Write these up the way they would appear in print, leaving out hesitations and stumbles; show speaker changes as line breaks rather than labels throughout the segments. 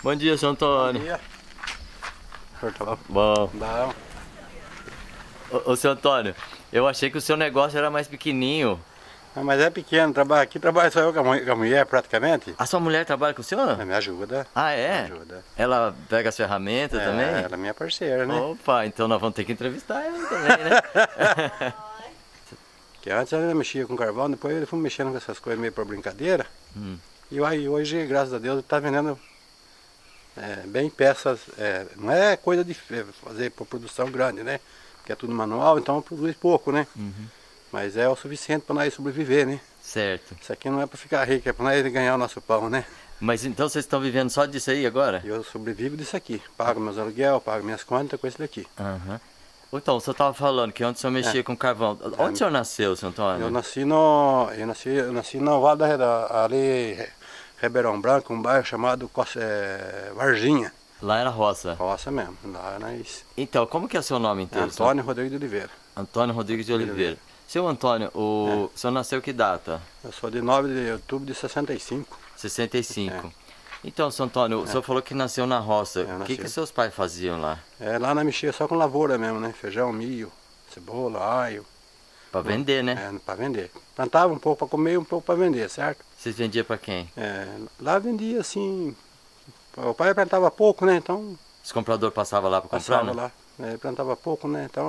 Bom dia, seu Antônio.
Bom dia. O senhor tá bom?
Bom.
Não.
Ô, seu Antônio, eu achei que o seu negócio era mais pequenininho.
Mas é pequeno, aqui trabalha só eu com a mulher praticamente.
A sua mulher trabalha com o senhor?
Ela me ajuda.
Ah, é?
Me ajuda.
Ela pega as ferramentas também?
Ela é minha parceira, né?
Opa, então nós vamos ter que entrevistar ela também, né?
Que antes ela mexia com carvão, depois ele foi mexendo com essas coisas meio por brincadeira. E aí, hoje, graças a Deus, ele está vendendo bem peças. Não é coisa de fazer por produção grande, né? Que é tudo manual, então produz pouco, né? Mas é o suficiente para nós sobreviver, né?
Certo.
Isso aqui não é para ficar rico, é para nós ganhar o nosso pão, né?
Mas então vocês estão vivendo só disso aí agora?
Eu sobrevivo disso aqui. Pago meus aluguel, pago minhas contas com esse daqui.
Então, o senhor estava falando que ontem o senhor mexia com carvão. Onde o senhor nasceu, seu Antônio?
Eu nasci no Vale ali, Ribeirão Branco, um bairro chamado Varginha.
Lá era roça?
Roça mesmo. Lá nós...
Então, como que é o seu nome inteiro?
Antônio Rodrigues de Oliveira.
Antônio Rodrigues de Oliveira. Seu Antônio, o senhor nasceu que data?
Eu sou de 9 de outubro de 65.
65. Então, seu Antônio, o senhor falou que nasceu na roça. O que seus pais faziam lá?
Lá nós mexia só com lavoura mesmo, né? Feijão, milho, cebola, alho.
Para vender, né?
Para vender. Plantava um pouco para comer e um pouco para vender, certo?
Vocês vendiam para quem?
Lá vendia assim... O pai plantava pouco, né? Então...
Os compradores passavam lá para comprar, né?
Lá. Plantava pouco, né? Então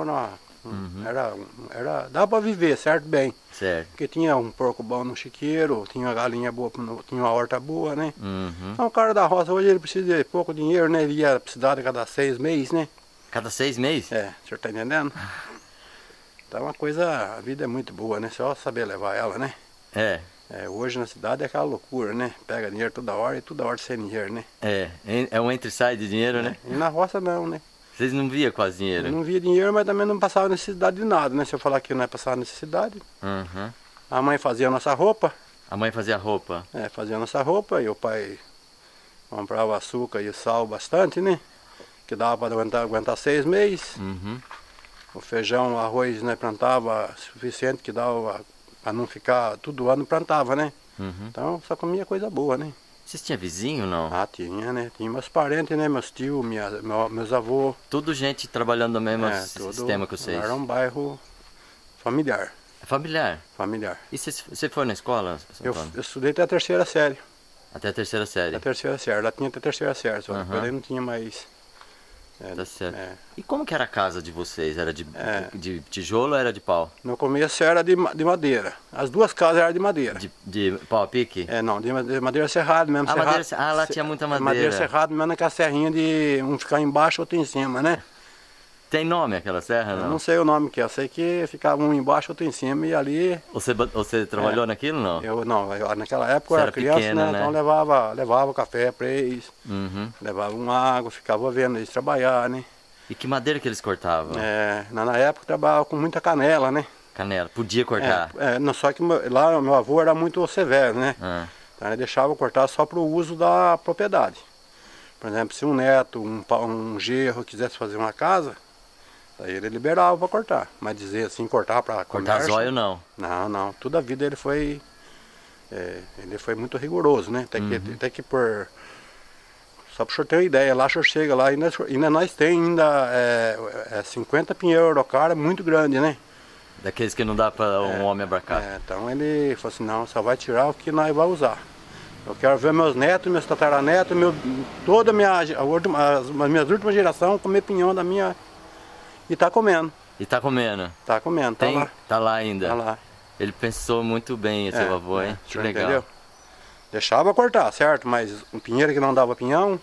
dava para viver, certo? Bem.
Certo.
Porque tinha um porco bom no chiqueiro, tinha uma galinha boa, tinha uma horta boa, né? Então o cara da roça hoje ele precisa de pouco dinheiro, né? Ele ia precisar de cada 6 meses, né?
Cada 6 meses?
O senhor tá entendendo? Então a vida é muito boa, né? Só saber levar ela, né? Hoje na cidade é aquela loucura, né? Pega dinheiro toda hora e toda hora sem dinheiro, né?
É um entra e sai de dinheiro, né?
E na roça não, né?
Vocês não via quase dinheiro?
Eu não via dinheiro, mas também não passava necessidade de nada, né? Se eu falar que não é passar necessidade. A mãe fazia a nossa roupa.
A mãe fazia roupa?
Fazia a nossa roupa e o pai comprava açúcar e sal bastante, né? Que dava para aguentar 6 meses. O feijão, o arroz, né? Plantava suficiente que dava para não ficar todo ano plantava, né? Então só comia coisa boa, né?
Vocês tinham vizinho, não?
Tinha, né? Tinha meus parentes, né? Meus tios, meus avós.
Tudo gente trabalhando no mesmo sistema que vocês?
Era um bairro familiar.
Familiar?
Familiar.
E você foi na escola?
Eu estudei até a 3ª série.
Até a 3ª série?
Até a 3ª série. Lá tinha até a 3ª série, só depois aí não tinha mais...
Tá certo. E como que era a casa de vocês? Era de tijolo ou era de pau?
No começo era de madeira. As duas casas eram de madeira.
De pau a pique?
Não, de madeira serrada mesmo.
Lá tinha muita madeira.
Madeira serrada mesmo, naquela serrinha de um ficar embaixo e outro em cima, né?
Tem nome aquela serra, não?
Eu não sei o nome que é, eu sei que ficava um embaixo, outro em cima e ali...
Você trabalhou naquilo, não?
Eu naquela época eu era criança,
pequena, né?
Então levava café para eles, levava uma água, ficava vendo eles trabalhar, né?
E que madeira que eles cortavam?
Na época trabalhava com muita canela, né?
Canela, podia cortar?
Só que lá meu avô era muito severo, né? Então ele deixava cortar só para o uso da propriedade. Por exemplo, se um neto, um genro quisesse fazer uma casa... Aí ele liberava para cortar, mas dizer assim, cortar para
cortar zóio não?
Não, toda a vida ele foi muito rigoroso, né? Tem que pôr, só para o senhor ter uma ideia, lá o senhor chega lá, ainda nós tem 50 pinheiros do cara, muito grande, né?
Daqueles que não dá para um homem abracar.
Então ele falou assim, não, só vai tirar o que nós vamos usar. Eu quero ver meus netos, meus tataranetos, toda as minhas últimas gerações comer pinhão da minha... E tá comendo.
E tá comendo?
Tá comendo, tá lá.
Tá lá ainda?
Tá lá.
Ele pensou muito bem, seu avô, hein? Que legal.
Entendeu? Deixava cortar, certo? Mas um pinheiro que não dava pinhão,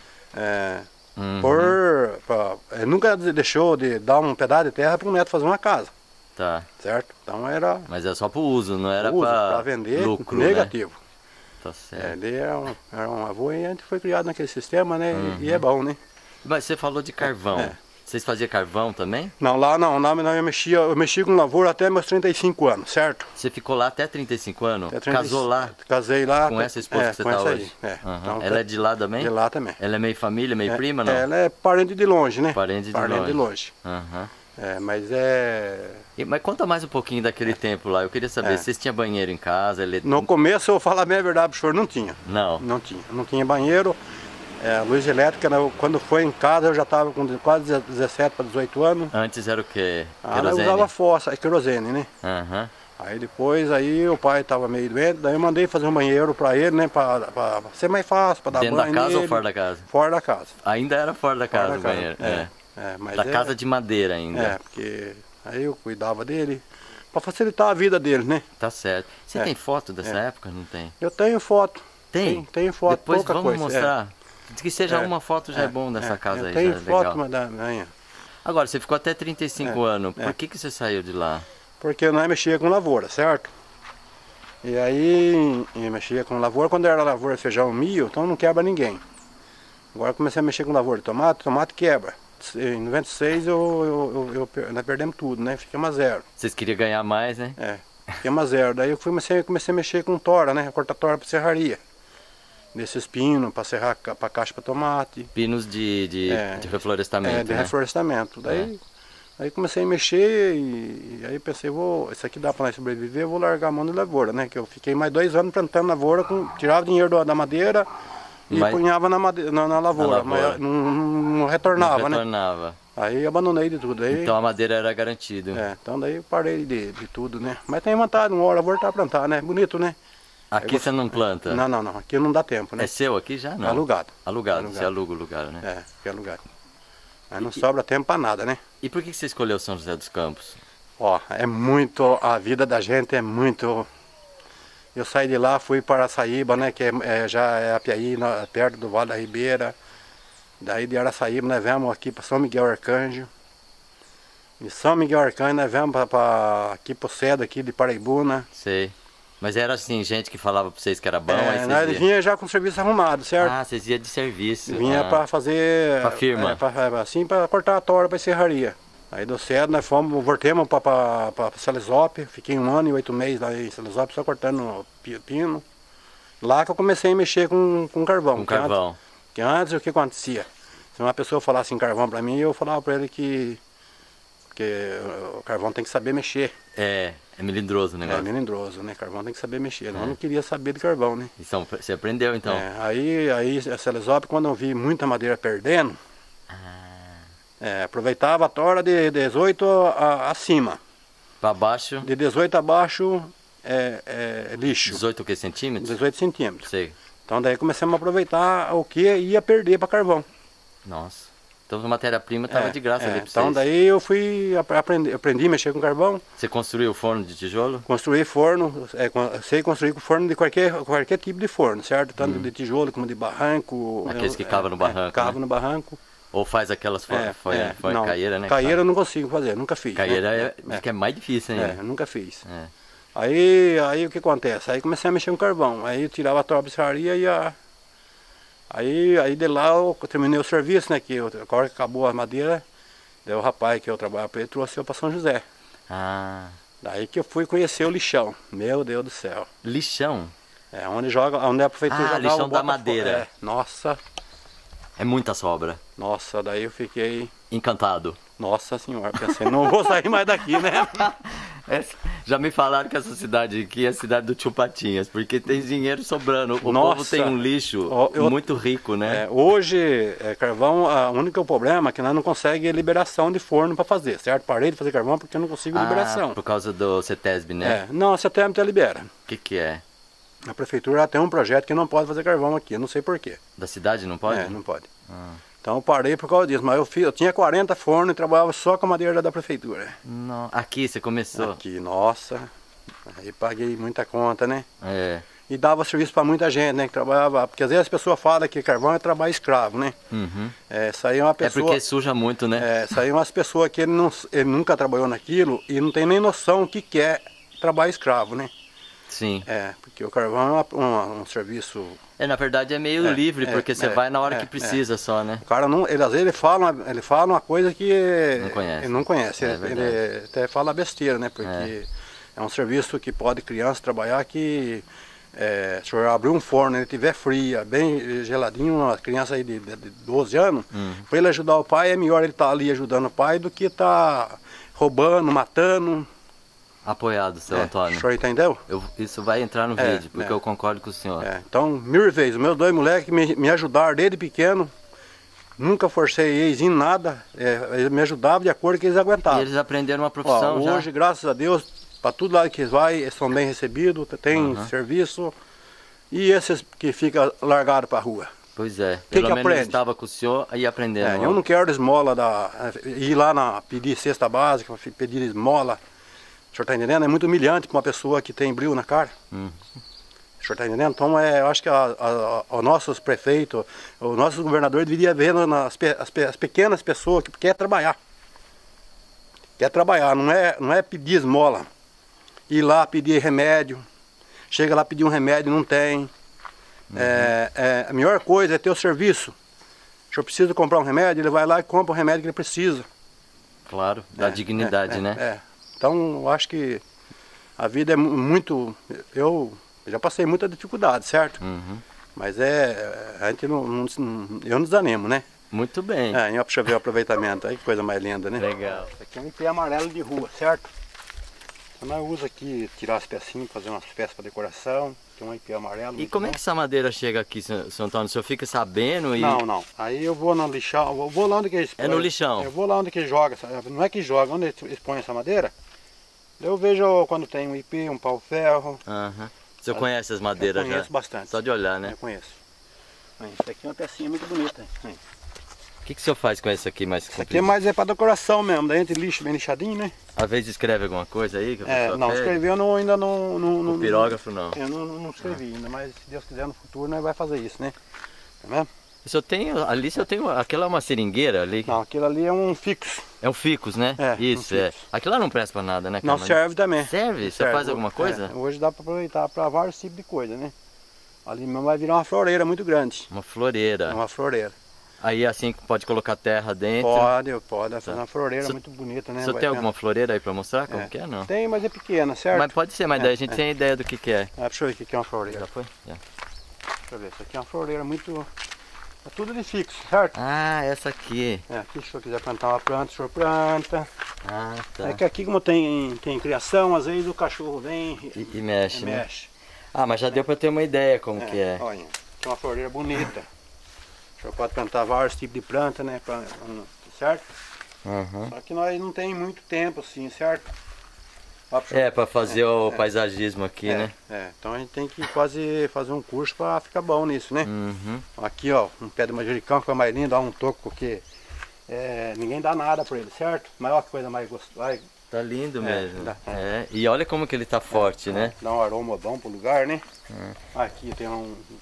nunca deixou de dar um pedaço de terra para um neto fazer uma casa.
Tá.
Certo? Então era...
Mas era só pro uso, não era
para vender,
lucro,
negativo.
Né? Tá certo.
Ele era um avô e a gente foi criado naquele sistema, né? E é bom, né?
Mas você falou de carvão. Vocês faziam carvão também?
Não, lá eu mexia com lavoura até meus 35 anos, certo?
Você ficou lá até 35 anos? Casou lá?
Casei lá.
Com essa esposa que você está hoje? Então, ela é de lá também?
De lá também.
Ela é meio família, meio prima, não?
Ela é parente de longe, né?
Parente de longe.
Mas
conta mais um pouquinho daquele tempo lá, eu queria saber, vocês tinham banheiro em casa?
No começo, eu vou falar a minha verdade pro senhor, não tinha.
Não?
Não tinha banheiro. A luz elétrica, quando foi em casa, eu já estava com quase 17 para 18 anos.
Antes era o quê?
Eu usava fósforo, querosene, né?
Uhum.
Aí depois, o pai estava meio doente, daí eu mandei fazer um banheiro para ele, né? Para ser mais fácil, para dar banho
Dentro da casa
nele.
ou fora da casa?
Fora da casa.
Ainda era fora da casa o banheiro?
Mas
da casa de madeira ainda?
Porque aí eu cuidava dele, para facilitar a vida dele, né?
Tá certo. Você tem foto dessa época? Não tem?
Eu tenho foto.
Tem?
Tenho foto,
depois
pouca
vamos
coisa.
mostrar. Que seja uma foto já é bom dessa casa aí.
Tenho
já é
foto,
legal.
mas da manhã.
Agora, você ficou até 35 anos. Por que você saiu de lá?
Porque nós mexia com lavoura, certo? E aí eu mexia com lavoura, quando era lavoura, feijão, milho, então não quebra ninguém. Agora comecei a mexer com lavoura de tomate quebra. Em 96 nós perdemos tudo, né? Ficamos a zero.
Vocês queriam ganhar mais, né?
Ficamos a zero. Daí eu comecei a mexer com tora, né? Cortar tora para serraria. Desses pinos, para serrar para caixa para tomate.
Pinos de reflorestamento.
De reflorestamento. Daí comecei a mexer e aí pensei, isso aqui dá para nós sobreviver, eu vou largar a mão de lavoura, né? Que eu fiquei mais 2 anos plantando lavoura, tirava dinheiro da madeira e punhava na lavoura, mas não retornava, né? Aí abandonei de tudo. Aí,
então a madeira era garantido.
Então daí eu parei de tudo, né? Mas tem vontade, uma hora voltar a plantar, né? Bonito, né?
Aqui você não planta?
Não. Aqui não dá tempo, né?
É seu aqui já? Não.
Alugado.
Você aluga o lugar, né?
Aqui é alugado. Aí não sobra tempo para nada, né?
E por que você escolheu São José dos Campos?
A vida da gente é muito... Eu saí de lá, fui para Araçaíba, né? Que já é Apiaí, perto do Vale da Ribeira. Daí de Araçaíba nós viemos aqui para São Miguel Arcanjo. De São Miguel Arcanjo nós viemos aqui para o Cedo, aqui de Paraibuna.
Sei. Mas era assim, gente que falava para vocês que era bom?
Nós vinha já com o serviço arrumado, certo?
Ah, vocês iam de serviço.
Vinha para fazer...
Para firma?
Para cortar a tora para serraria. Aí do Cedo nós voltamos para Salesópolis, fiquei 1 ano e 8 meses lá em Salesópolis, só cortando pino. Lá que eu comecei a mexer com carvão.
Com carvão.
Porque antes o que acontecia? Se uma pessoa falasse em carvão para mim, eu falava para ele que o carvão tem que saber mexer.
É melindroso o negócio.
É melindroso, né? Carvão tem que saber mexer. Eu não queria saber de carvão, né?
Então, você aprendeu então?
Aí a Salesópolis, quando eu vi muita madeira perdendo, aproveitava a tora de 18 acima.
Para baixo?
De 18 abaixo lixo.
18 o que, centímetros?
18 centímetros.
Sei.
Então daí começamos a aproveitar o que ia perder para carvão.
Nossa. Então a matéria-prima estava de graça ali para vocês.
Então daí eu fui aprendi a mexer com carvão.
Você construiu forno de tijolo?
Construí forno, sei construir com forno de qualquer tipo de forno, certo? Tanto de tijolo como de barranco.
Aqueles que cavam no barranco.
Cavam no barranco.
Ou faz aquelas caieira, né?
Caieira eu não consigo fazer, nunca fiz.
Caieira que é mais difícil ainda.
Nunca fiz. Aí o que acontece? Aí comecei a mexer com carvão. Aí eu tirava a tora de serraria e Aí de lá eu terminei o serviço, né? Que agora que acabou a madeira, daí o rapaz que eu trabalhava para ele trouxe eu para São José. Daí que eu fui conhecer o lixão. Meu Deus do céu.
Lixão?
Onde a prefeitura jogava
lixão da madeira.
Nossa.
É muita sobra.
Nossa, daí eu fiquei...
encantado.
Nossa senhora, pensei, não vou sair mais daqui, né?
Já me falaram que essa cidade aqui é a cidade do Tio Patinhas, porque tem dinheiro sobrando. O povo tem um lixo muito rico, né?
Hoje, carvão, o único problema é que nós não conseguimos liberação de forno para fazer, certo? Parei de fazer carvão porque eu não consigo liberação.
Por causa do CETESB, né?
Não, a CETESB até libera.
O que é?
A prefeitura tem um projeto que não pode fazer carvão aqui, eu não sei porquê.
Da cidade não pode?
Não pode. Então eu parei por causa disso, mas eu tinha 40 fornos e trabalhava só com a madeira da prefeitura.
Não. Aqui você começou?
Aqui, nossa. Aí paguei muita conta, né?
E
dava serviço para muita gente, né? Que trabalhava. Porque às vezes as pessoas falam que carvão é trabalho escravo, né? Saiu uma pessoa.
É porque suja muito, né?
Saiu umas pessoas que ele nunca trabalhou naquilo e não tem nem noção o que é trabalho escravo, né?
Sim.
Porque o carvão é um serviço...
na verdade é meio livre, porque você vai na hora que precisa só, né?
O cara não... às vezes ele fala uma coisa que...
Não
ele não conhece.
Ele
até fala besteira, né? Porque é um serviço que pode criança trabalhar que... se o senhor abrir um forno, ele tiver fria, bem geladinho, uma criança aí de 12 anos, para ele ajudar o pai, é melhor ele estar ali ajudando o pai do que estar roubando, matando.
Apoiado, seu Antônio.
O senhor entendeu?
Isso vai entrar no vídeo, porque eu concordo com o senhor.
Então, 1000 vezes, os meus 2 moleques me ajudaram desde pequeno. Nunca forcei eles em nada. Eles me ajudavam de acordo com que eles aguentavam.
E eles aprenderam uma profissão já.
Hoje, graças a Deus, para tudo lá que eles vão, eles são bem recebidos, tem serviço. E esses que ficam largados para a rua?
Pois é, pelo menos estava com o senhor e aprendendo.
Eu não quero esmola, ir lá pedir cesta básica, pedir esmola. O senhor está entendendo? É muito humilhante para uma pessoa que tem brilho na cara. O senhor está entendendo? Então eu acho que os nossos prefeitos, o nosso governador deveria ver as pequenas pessoas que querem trabalhar. Quer trabalhar, não é pedir esmola. Ir lá pedir remédio. Chega lá pedir um remédio, não tem. A melhor coisa é ter o serviço. O senhor precisa comprar um remédio, ele vai lá e compra o remédio que ele precisa.
Claro, dá dignidade, né?
Então, eu acho que a vida é muito... Eu já passei muita dificuldade, certo? Mas a gente eu não desanimo, né?
Muito bem.
Deixa eu ver o aproveitamento aí, que coisa mais linda, né?
Legal.
Isso aqui é um IP amarelo de rua, certo? Então nós usa aqui, tirar as pecinhas, fazer umas peças para decoração. Tem um IP amarelo.
E como é que essa madeira chega aqui, seu Antônio? O senhor fica sabendo e...
Não. Aí eu vou no lixão, eu vou lá onde que eles...
É no lixão?
Eu vou lá onde que joga, não é que joga, onde eles põem essa madeira. Eu vejo quando tem um IP, um pau-ferro.
O senhor conhece as madeiras já?
Eu conheço bastante.
Só de olhar, né?
Eu conheço. Isso aqui é uma pecinha muito bonita.
O que o senhor faz com isso aqui mais comprido?
Isso aqui é mais para decoração mesmo, daí a gente lixa bem lixadinho, né?
Às vezes escreve alguma coisa aí? Que a
não, escrever eu ainda não...
O pirógrafo não?
Eu não escrevi ainda, mas se Deus quiser no futuro nós vai fazer isso, né? Tá vendo?
Ali o senhor tem, aquela é uma seringueira ali?
Não, aquilo ali é um ficus.
É um ficus, né? Isso, Aquilo lá não presta pra nada, né, cara?
Não, serve também.
Serve? Você faz alguma coisa?
Hoje dá pra aproveitar pra vários tipos de coisa, né? Ali mesmo vai virar uma floreira muito grande.
Uma floreira?
É uma floreira.
Aí assim pode colocar terra dentro?
Pode. Fazer uma floreira muito bonita, né?
O senhor tem alguma floreira aí pra mostrar como que é, não?
Tem, mas é pequena, certo?
Mas pode ser, mas daí a gente tem ideia do que é.
Deixa eu ver o que é uma floreira.
Já foi? Já.
Deixa eu ver, isso aqui é uma floreira muito... É tudo de fixo, certo?
Essa aqui.
Aqui se o senhor quiser plantar uma planta, o senhor planta.
Tá.
É que aqui como tem criação, às vezes o cachorro vem
e mexe, né?
Mexe.
Mas já deu pra ter uma ideia como que é.
Olha, é uma floreira bonita. O senhor pode plantar vários tipos de planta, né? Certo? Só que nós não tem muito tempo assim, certo?
Para fazer o paisagismo aqui, né?
Então a gente tem que fazer um curso para ficar bom nisso, né? Aqui, ó, um pé de manjericão que foi mais lindo, ó, um toco, porque ninguém dá nada para ele, certo? Maior coisa mais gostosa.
Tá lindo mesmo. E olha como que ele tá forte, né?
Dá um aroma bom pro lugar, né? Aqui tem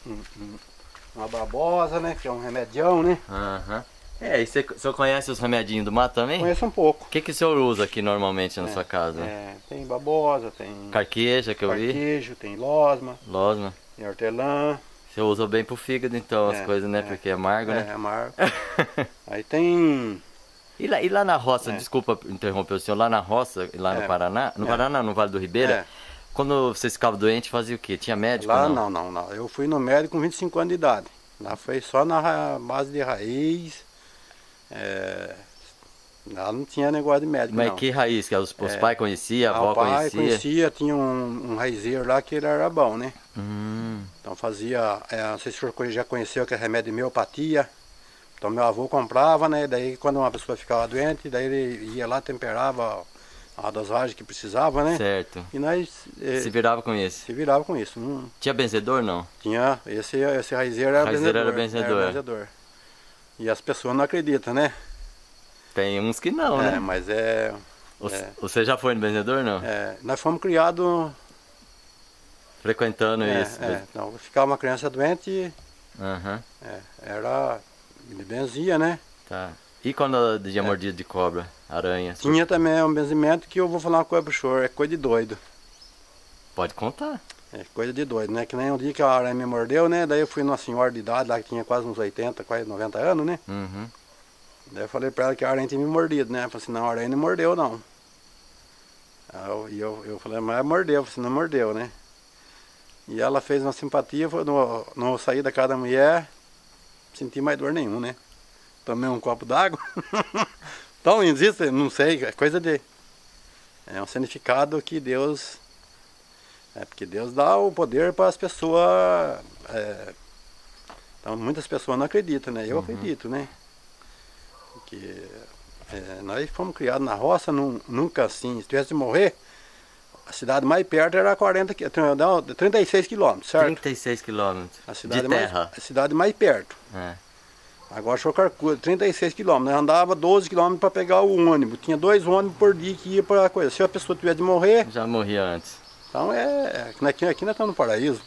uma babosa, né? Que é um remedião, né?
E você conhece os remedinhos do mato também?
Conheço um pouco.
O que o senhor usa aqui normalmente na sua casa?
Tem babosa, tem...
Carqueja, que eu vi.
Carquejo, tem losma. Tem hortelã.
Você usa bem pro fígado então as coisas, né? Porque é amargo, né?
É amargo. Aí tem...
E lá na roça, desculpa interromper o senhor, lá na roça, lá no Paraná, no Vale do Ribeira, quando vocês ficavam doentes, fazia o quê? Tinha médico?
Lá não. Eu fui no médico com 25 anos de idade. Lá foi só na base de raiz. Lá não tinha negócio de médico.
Mas que raiz? Que os pais conheciam, a avó conhecia?
O pai conhecia, tinha um raizeiro lá que ele era bom, né? Então fazia, não sei se o senhor já conheceu, que é remédio de homeopatia. Então meu avô comprava, né? Daí quando uma pessoa ficava doente, daí ele ia lá, temperava a dosagem que precisava, né?
Certo.
E nós...
se virava com isso?
Se virava com isso.
Tinha benzedor, não?
Tinha, esse raizeiro era benzedor.
Era benzedor.
E as pessoas não acreditam, né?
Tem uns que não, né?
Mas
Você já foi no benzedor, não?
Nós fomos criados...
Frequentando isso.
Então ficava uma criança doente, ele benzia, né?
Tá. E quando tinha mordido de cobra, aranha?
Tinha também um benzimento que eu vou falar uma coisa pro senhor, é coisa de doido.
Pode contar.
É coisa de doido, né? Que nem um dia que a aranha me mordeu, né? Daí eu fui numa senhora de idade lá que tinha quase uns 80, quase 90 anos, né? Daí eu falei pra ela que a aranha tinha me mordido, né? Ela falou assim, não, a aranha não mordeu, não. Eu falei, mas mordeu, você não mordeu, né? E ela fez uma simpatia, no saí da casa da mulher, senti mais dor nenhum, né? Tomei um copo d'água. Então existe, não sei, é coisa de... É um significado que Deus... porque Deus dá o poder para as pessoas... então muitas pessoas não acreditam, né? Eu acredito, né? Porque nós fomos criados na roça, nunca assim, se tivesse de morrer, a cidade mais perto era 36 quilômetros, certo?
36 quilômetros de
terra. A cidade mais perto. Agora só calcula, 36 quilômetros. Nós andava 12 quilômetros para pegar o ônibus. Tinha 2 ônibus por dia que ia para a coisa. Se a pessoa tivesse de morrer...
Já morria antes.
Então aqui nós estamos no paraíso.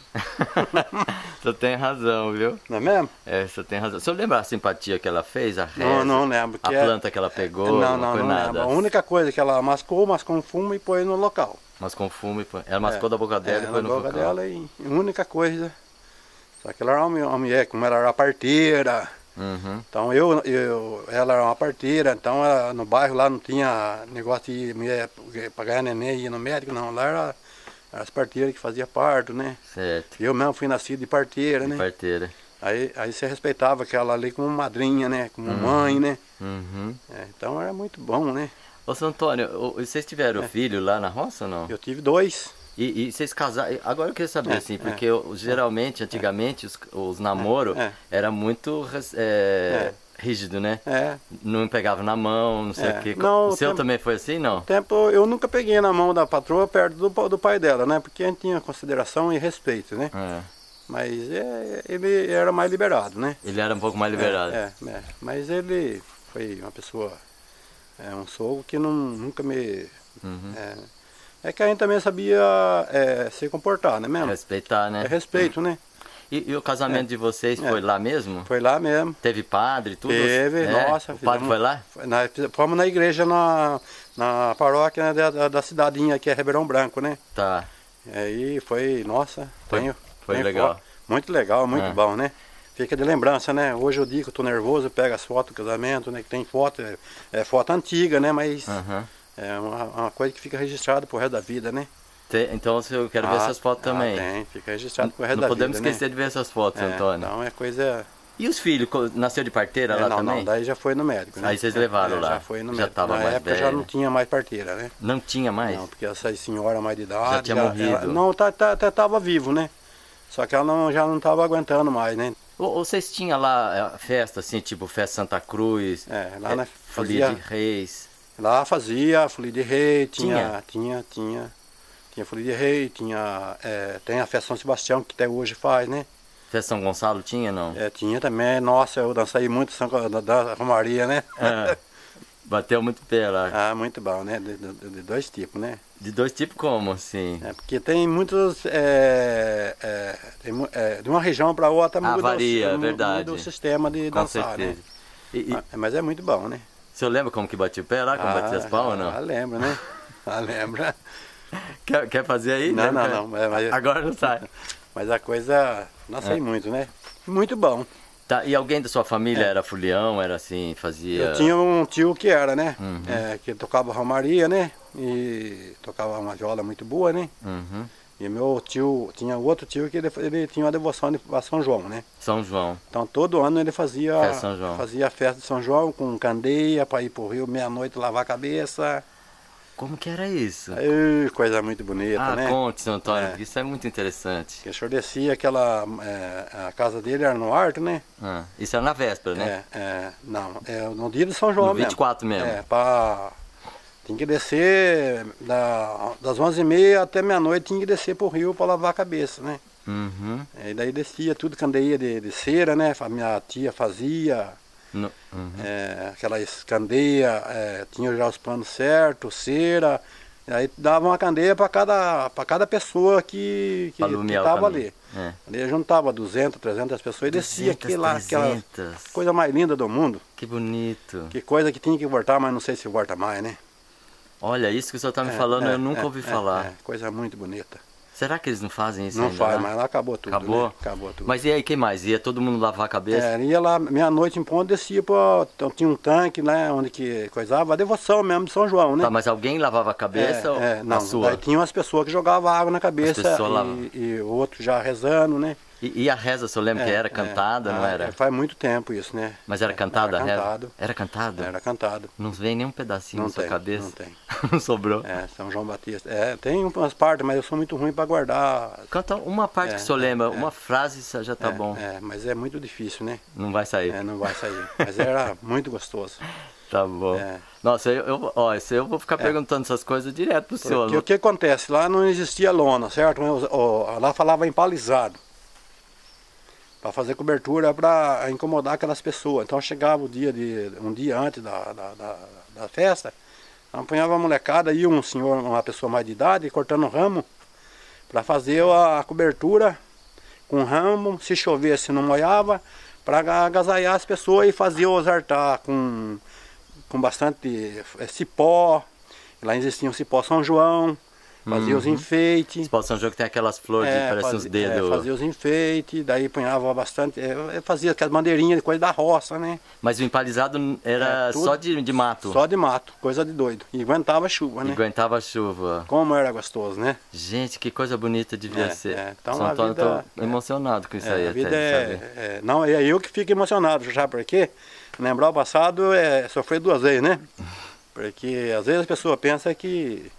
Você tem razão, viu?
Não é mesmo?
Você tem razão. O senhor lembra a simpatia que ela fez? A
reza, não lembro.
A planta que ela pegou?
Não lembro. A única coisa que ela mascou um fumo e pôs no local.
Mascou um fumo e pôs... Ela mascou da boca dela e pôs no local.
Da boca dela e a única coisa. Só que ela era uma mulher, como ela era parteira. Então ela era uma parteira, então no bairro lá não tinha negócio de mulher para ganhar neném e ir no médico, não. Lá era as parteiras que faziam parto, né?
Certo.
Eu mesmo fui nascido de parteira, né?
Parteira.
Aí você respeitava aquela ali como madrinha, né? Como mãe, né? Então era muito bom, né?
Ô, seu Antônio, vocês tiveram filho lá na roça ou não?
Eu tive 2.
E vocês casaram? Agora eu queria saber, assim, porque geralmente, antigamente, os namoros era muito rígido, né? Não pegava na mão, não sei o quê.
Não,
o seu também foi assim, não?
Eu nunca peguei na mão da patroa perto do pai dela, né? Porque a gente tinha consideração e respeito, né? Mas ele era mais liberado, né?
Ele era um pouco mais liberado.
Mas ele foi uma pessoa, um sogro que nunca me... É que a gente também sabia se comportar, né mesmo?
Respeitar, né?
Respeito, né?
E o casamento de vocês foi lá mesmo?
Foi lá mesmo.
Teve padre e tudo?
Teve, nossa.
O padre foi lá?
Fomos na igreja na paróquia, né, da cidadinha aqui, é Ribeirão Branco, né?
Tá.
Aí foi, nossa.
Foi legal.
Muito legal, muito bom, né? Fica de lembrança, né? Hoje eu digo que eu tô nervoso, eu pego as fotos do casamento, né? Que tem foto, foto antiga, né? Mas... É uma coisa que fica registrada pro resto da vida, né?
Então eu quero ver essas fotos também.
Fica registrado pro resto da vida.
Não podemos esquecer de ver essas fotos, Antônio.
Então é coisa...
E os filhos, nasceu de parteira lá também?
Não, daí já foi no médico, né?
Aí vocês levaram lá?
Já foi no médico.
Já tava
na
mais
época
velho.
Já não tinha mais parteira, né?
Não tinha mais?
Não, porque essa senhora mais de idade...
Já tinha morrido?
Não, até tava vivo, né? Só que ela já não tava aguentando mais, né?
Ou vocês tinham lá festa, assim, tipo festa Santa Cruz?
Lá na
Folia de Reis?
Lá fazia folia de rei, tinha folia de rei, tem a festa São Sebastião que até hoje faz, né?
Festa São Gonçalo tinha, não?
Tinha também, nossa, eu dancei muito da Romaria, né?
Bateu muito pé lá.
Muito bom, né? De 2 tipos, né?
De 2 tipos como, assim?
Porque tem muitos, de uma região para outra
varia, verdade.
Muda o sistema de dançar, né? Mas é muito bom, né?
O senhor lembra como que batia o pé lá, como batia as palmas ou não?
Lembro, né? Lembra.
Quer fazer aí?
Não.
Agora não sai.
Mas a coisa, sei muito, né? Muito bom.
Tá, e alguém da sua família era folião, era assim, fazia...
Eu tinha um tio que era, né? Que tocava romaria, né? E tocava uma viola muito boa, né? E meu tio, tinha outro tio que ele tinha uma devoção a São João, né?
São João.
Então todo ano ele fazia a festa de São João com candeia para ir pro rio meia-noite lavar a cabeça.
Como que era isso?
Coisa muito bonita, né?
Conte, seu Antônio, porque isso é muito interessante.
Porque o senhor descia a casa dele era no alto, né?
Isso era na véspera, né?
Não, no dia de São João
no 24 mesmo.
Tinha que descer das 11h30 até meia-noite, tinha que descer pro rio para lavar a cabeça, né? E daí descia tudo candeia de cera, né? A minha tia fazia, aquelas candeias, tinha já os panos certos, cera, e aí dava uma candeia para cada pessoa que estava ali. Ali juntava 200, 300 pessoas e descia aquela coisa mais linda do mundo.
Que bonito.
Que coisa que tinha que voltar, mas não sei se volta mais, né?
Olha, isso que o senhor está me falando, eu nunca ouvi falar.
Coisa muito bonita.
Será que eles não fazem isso
não
ainda?
Não faz, mas lá acabou tudo.
Acabou?
Né? Acabou tudo.
Mas e aí, quem mais? Ia todo mundo lavar a cabeça?
Ia lá, meia-noite em ponto, descia então, tinha um tanque, né, onde que coisava, a devoção mesmo de São João, né?
Tá, mas alguém lavava a cabeça ou
não,
a sua?
Daí tinha umas pessoas que jogavam água na cabeça e o outro já rezando, né?
E a reza, o senhor lembra que era cantada, não era?
Faz muito tempo isso, né?
Mas era cantada a reza?
Cantado.
Era cantado?
Era cantado.
Não vem nem um pedacinho na sua cabeça?
Não tem.
Não sobrou?
São João Batista. Tem umas partes, mas eu sou muito ruim para guardar.
Canta uma parte que o senhor lembra, uma frase já tá bom.
Mas é muito difícil, né?
Não vai sair?
Não vai sair. Mas era muito gostoso.
Tá bom. Nossa, eu vou ficar perguntando essas coisas direto pro senhor.
Porque o que acontece? Lá não existia lona, certo? Lá falava empalizado. Para fazer cobertura, para incomodar aquelas pessoas. Então chegava um dia antes da festa, apanhava a molecada e uma pessoa mais de idade, cortando ramo, para fazer a cobertura com ramo, se chovesse não molhava, para agasalhar as pessoas e fazer os altar com bastante cipó. Lá existia um cipó São João, fazia os enfeites.
Cipó São João que tem aquelas flores que parecem os dedos.
Fazia os enfeites, daí punhava bastante, fazia aquelas bandeirinhas de coisa da roça, né?
Mas o empalizado era só de mato?
Só de mato, coisa de doido. E aguentava a chuva, né?
E aguentava a chuva.
Como era gostoso, né?
Gente, que coisa bonita devia ser.
Então,
São Antônio, eu tô emocionado com isso aí.
A vida não, é eu que fico emocionado, sabe por quê? Lembrar o passado é sofrer duas vezes, né? Porque às vezes a pessoa pensa que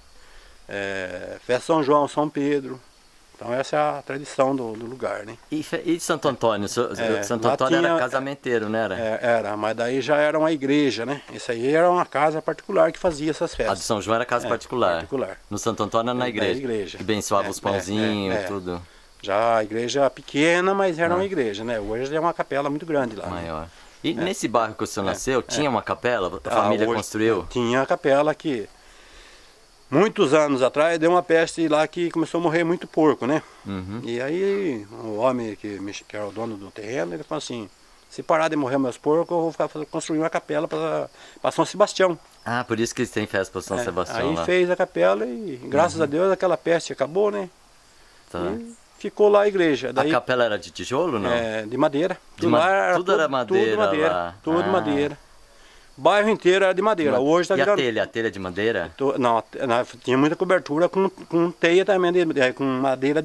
festa São João, São Pedro. Então essa é a tradição do lugar, né?
E de Santo Antônio? Santo Antônio era casamenteiro, não era?
Era, mas daí já era uma igreja, né? Isso aí era uma casa particular que fazia essas festas.
A de São João era casa particular. No Santo Antônio era na igreja.
igreja.
Que abençoava os pãozinhos e tudo.
Já a igreja pequena, mas era uma igreja, né? Hoje é uma capela muito grande lá.
Maior.
Né?
E nesse bairro que o senhor nasceu, tinha uma capela? A família construiu?
Tinha a capela que, muitos anos atrás, deu uma peste lá que começou a morrer muito porco, né? E aí, o homem que era o dono do terreno, ele falou assim, se parar de morrer meus porcos, eu vou construir uma capela para São Sebastião.
Ah, por isso que eles têm festa para São Sebastião
aí
lá.
Fez a capela e, graças a Deus, aquela peste acabou, né?
Tá.
E ficou lá a igreja. Daí,
a capela era de tijolo, não?
De madeira.
Tudo era madeira lá.
Tudo madeira. O bairro inteiro era de madeira. Hoje tá virando...
a telha de madeira?
Não, tinha muita cobertura com teia também, com madeira.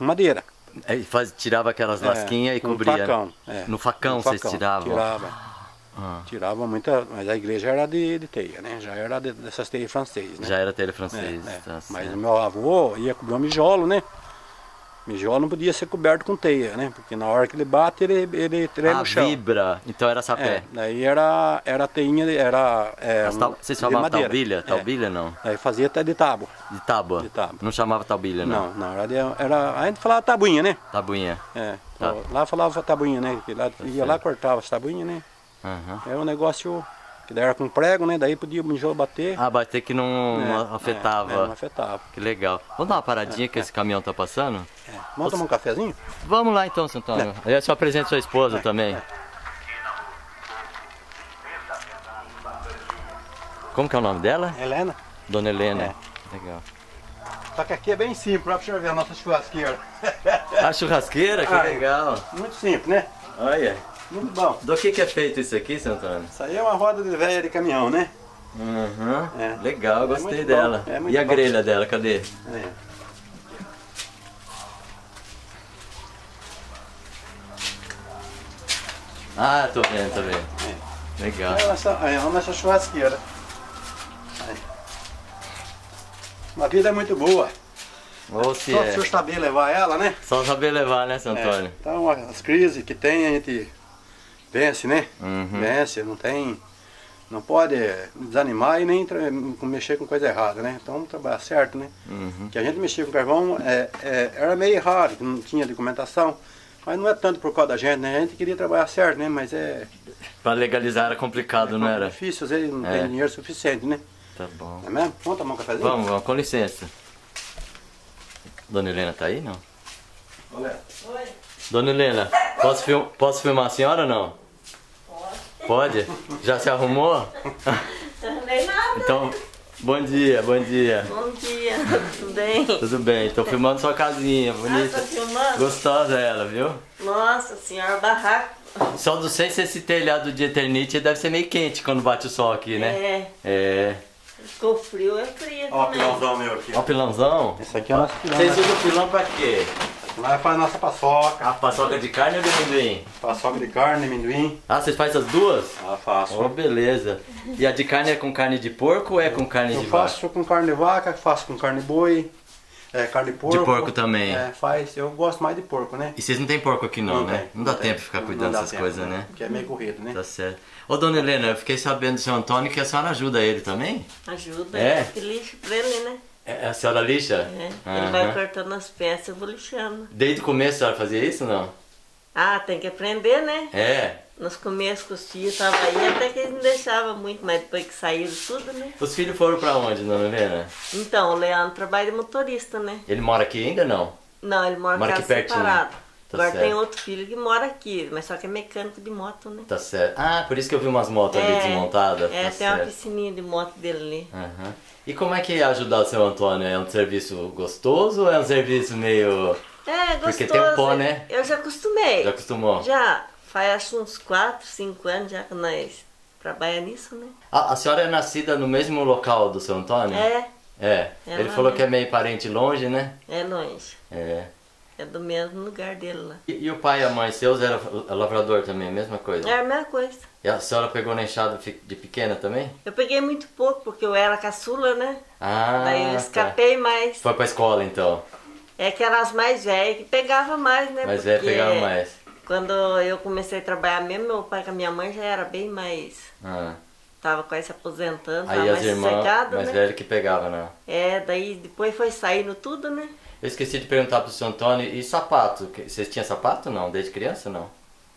Aí tirava aquelas lasquinhas e cobria.
Facão,
no facão vocês tiravam?
Tirava muita, mas a igreja era de teia, né? Já era dessas teias francesas, né?
Já era telha francesa.
Mas o meu avô ia cobrir um mijolo, né? Mijolo não podia ser coberto com teia, né? Porque na hora que ele bate, ele treme no chão.
Vibra. Então era sapé.
Daí era teinha,
vocês chamavam talbilha? Talbilha não?
Aí fazia até de tábua.
De tábua? De tábua. Não chamava talbilha, não?
Não, a gente falava tabuinha, né?
Tabuinha.
Tá. Lá falava tabuinha, né? Ia lá, cortava as tabuinhas, né? É um negócio que daí era com prego, né? Daí podia o mijolo bater.
Bater que não afetava.
Não afetava.
Que legal. Vamos dar uma paradinha que esse caminhão tá passando?
Vamos tomar um cafezinho?
Vamos lá então, seu Antônio. Aí eu só apresento sua esposa também. Como que é o nome dela?
Helena.
Dona Helena. Legal.
Só que aqui é bem simples, pra você ver a nossa churrasqueira.
A churrasqueira? Que legal.
Muito simples, né?
Olha.
Muito bom.
Do que é feito isso aqui, seu Antônio?
Isso aí é uma roda de velha de caminhão, né?
Legal, gostei dela. E a grelha dela, cadê? Tô vendo. Legal.
É a nossa churrasqueira. Uma vida muito boa.
Só
se o senhor saber levar ela, né?
Só saber levar, né, seu Antônio?
Então as crises que tem a gente vence, né? Vence, não pode desanimar e nem mexer com coisa errada, né? Então trabalhar certo, né? Que a gente mexia com carvão era meio raro, não tinha documentação, mas não é tanto por causa da gente, né? A gente queria trabalhar certo, né? Mas
para legalizar era complicado, não era?
Difícil, às vezes não tem dinheiro suficiente, né?
Tá bom.
É mesmo? Vamos tomar um cafezinho?
Vamos, com licença. Dona Helena tá aí, não?
Olha.
Oi. Dona Helena, posso filmar a senhora ou não? Pode. Pode? Já se arrumou?
Não arrumei nada.
Então, bom dia.
Bom dia, tudo bem?
Tudo bem, tô filmando sua casinha, bonita.
Tá filmando?
Gostosa ela, viu?
Nossa senhora, barraco.
Só não sei se esse telhado de Eternite deve ser meio quente quando bate o sol aqui, né?
Ficou frio, é frio.
Ó o pilãozão meu aqui.
Ó o pilãozão?
Esse aqui é o nosso pilão.
Vocês usam o pilão pra quê?
Lá faz a nossa paçoca.
A paçoca de carne ou de amendoim?
Paçoca de carne, amendoim.
Ah, vocês fazem as duas?
Ah, faço.
Oh, beleza. E a de carne é com carne de porco ou é com carne de vaca?
Eu faço com carne de vaca, faço com carne de boi, carne de porco.
De porco também?
Faz. Eu gosto mais de porco, né?
E vocês não tem porco aqui não, né?
Tem,
não dá tempo de ficar cuidando dessas coisas, né?
Porque é meio corrido, né?
Tá certo. Ô, dona Helena, eu fiquei sabendo do seu Antônio que a senhora ajuda ele também?
Ajuda,
É?
lixo pra ele, né?
A senhora lixa?
Ele vai cortando as peças, eu vou lixando.
Desde o começo a senhora fazia isso ou não?
Ah, tem que aprender, né?
É.
Nos começos que os tios estavam aí, até que eles não deixavam muito, mas depois que saíram tudo, né?
Os filhos foram pra onde, dona Helena?
Então, o Leandro trabalha de motorista, né?
Ele mora aqui ainda não?
Não, ele mora
Mora
casa
aqui pertinho.
separado.
Tá
Agora
certo.
tem outro filho que mora aqui, mas só que é mecânico de moto, né?
Tá certo. Ah, por isso que eu vi umas motos ali desmontadas.
É,
Tá
tem uma
certo.
piscininha de moto dele ali.
Aham. E como é que é ajudar o seu Antônio? É um serviço gostoso ou é um serviço meio...
É, gostoso.
Porque tem um pó, né?
Eu já acostumei.
Já acostumou?
Já. Faz acho uns 4, 5 anos já que nós trabalhamos nisso, né?
A senhora é nascida no mesmo local do seu Antônio?
É,
É. Ele
lá
falou que é
mesmo.
meio parente longe, né?
é longe.
É.
É do mesmo lugar dele lá.
E o pai e a mãe seus eram lavrador também, mesma coisa?
É a mesma coisa.
E a senhora pegou na enxada de pequena também?
Eu peguei muito pouco, porque eu era caçula, né?
Ah,
Daí eu
tá.
escapei mais.
Foi pra escola então?
É que eram as mais velhas que pegavam mais, né?
Mas é, pegava mais.
Quando eu comecei a trabalhar mesmo, meu pai com a minha mãe já era bem mais...
Ah.
Tava quase se aposentando, tava
Aí as
mais
irmãs
sossegado,
mais
né?
velhas que pegavam, né?
É, daí depois foi saindo tudo, né?
Eu esqueci de perguntar pro seu Antônio, e sapato? Vocês tinham sapato não? Desde criança não?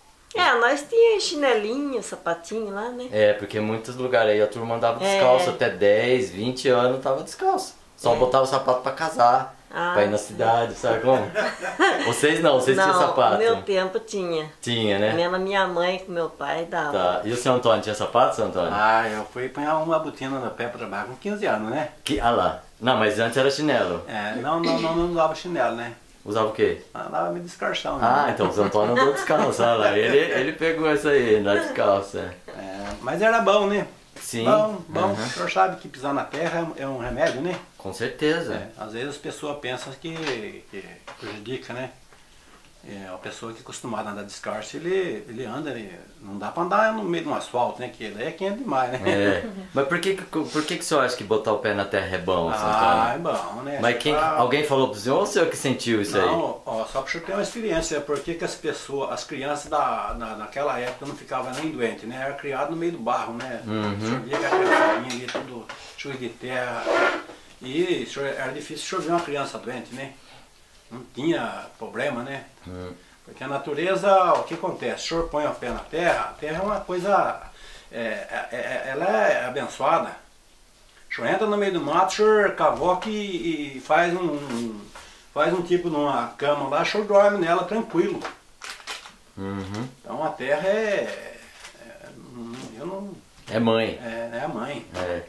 É, nós tínhamos chinelinho, sapatinho lá, né?
É, porque em muitos lugares aí a turma andava descalço, até 10, 20 anos tava descalço. Só botava o sapato pra casar, pra ir na cidade, sabe como? Vocês não, vocês tinham sapato?
No meu tempo tinha.
Tinha, né?
Mesmo a minha mãe com meu pai dava.
Tá. E o seu Antônio, tinha sapato, seu Antônio?
Ah, eu fui pôr uma botina no pé pra trabalhar com 15 anos, né?
Ah lá. Não, mas antes era chinelo.
Não usava chinelo, né?
Usava o quê?
Andava meio descarchão, né?
Ah, então o seu Antônio andou descalço, olha lá. Ele pegou essa aí, andar descalço.
Mas era bom, né?
Sim.
Bom. O senhor sabe que pisar na terra é um remédio, né?
Com certeza.
Às vezes as pessoas pensam que prejudica, né? A pessoa que é acostumada a andar descalço, ele anda, não dá pra andar no meio de um asfalto, né? Que daí é quente demais, né?
É. Mas por que o senhor acha que botar o pé na terra é bom, seu Antônio?
É bom, né?
Mas alguém falou pro senhor ou o senhor que sentiu isso aí?
Não, só para o senhor ter uma experiência, por que as crianças naquela época não ficavam nem doentes, né? Era criado no meio do barro, né? O senhor via que a criançadinha ali, tudo sujo de terra. E era difícil o senhor ver uma criança doente, né? Não tinha problema, né? Porque a natureza, o que acontece? O senhor põe o pé na terra, a terra é uma coisa, ela é abençoada. O senhor entra no meio do mato, o senhor cavoca e faz um tipo numa cama lá, o senhor dorme nela tranquilo. Então a terra
É mãe.
É a mãe.
É.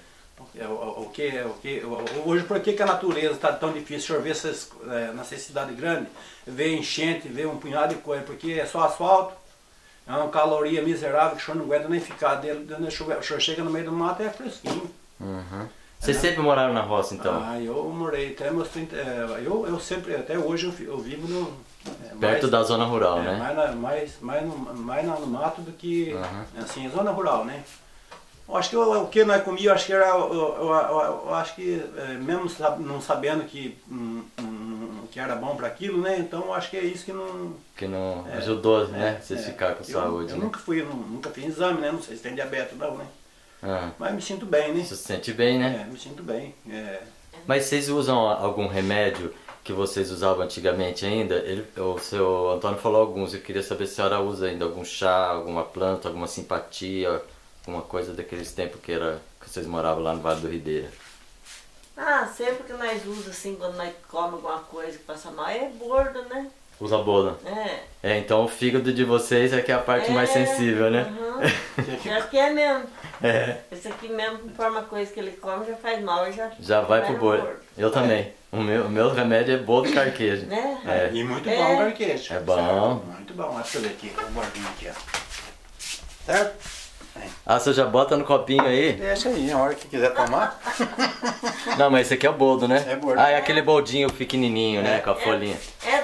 Hoje por que a natureza está tão difícil? O senhor vê essas, nessa cidade grande, vê enchente, vê um punhado de coisa, porque é só asfalto, é uma caloria miserável que o senhor não aguenta nem ficar dele. O senhor chega no meio do mato e é fresquinho.
Vocês sempre moraram na roça então?
Eu morei até meus 30. Eu sempre, até hoje eu vivo no.
Perto da zona rural, né?
Mais no mato do que assim, zona rural, né? Eu acho que o que nós comíamos, eu acho que era. Eu acho que mesmo não sabendo que era bom para aquilo, né? Então eu acho que é isso que não.
Que não ajudou, né? Vocês ficarem com saúde.
Eu
né?
nunca fiz exame, né? Não sei se tem diabetes não, né? Mas me sinto bem, né?
Você se sente bem, né?
Me sinto bem.
Mas vocês usam algum remédio que vocês usavam antigamente ainda? O seu Antônio falou alguns, eu queria saber se a senhora usa ainda algum chá, alguma planta, alguma simpatia, alguma coisa daqueles tempos que vocês moravam lá no Vale do Ribeira.
Sempre que nós usamos assim, quando nós comemos alguma coisa que passa mal, é bordo, né?
Usa bola. Então o fígado de vocês é que é a parte mais sensível, né?
Acho que é mesmo. Esse aqui mesmo, conforme a coisa que ele come, já faz mal, já
vai pro bordo. Eu também. O meu remédio é bolo de carquejo.
E muito bom o carquejo.
É bom.
Muito bom. Deixa eu ver aqui, o bordinho aqui, ó. Certo?
Você já bota no copinho aí?
Deixa aí, a hora que quiser tomar.
Não, mas esse aqui é o boldo, né?
É boldo.
É aquele boldinho pequenininho, né? Com a folhinha.
É da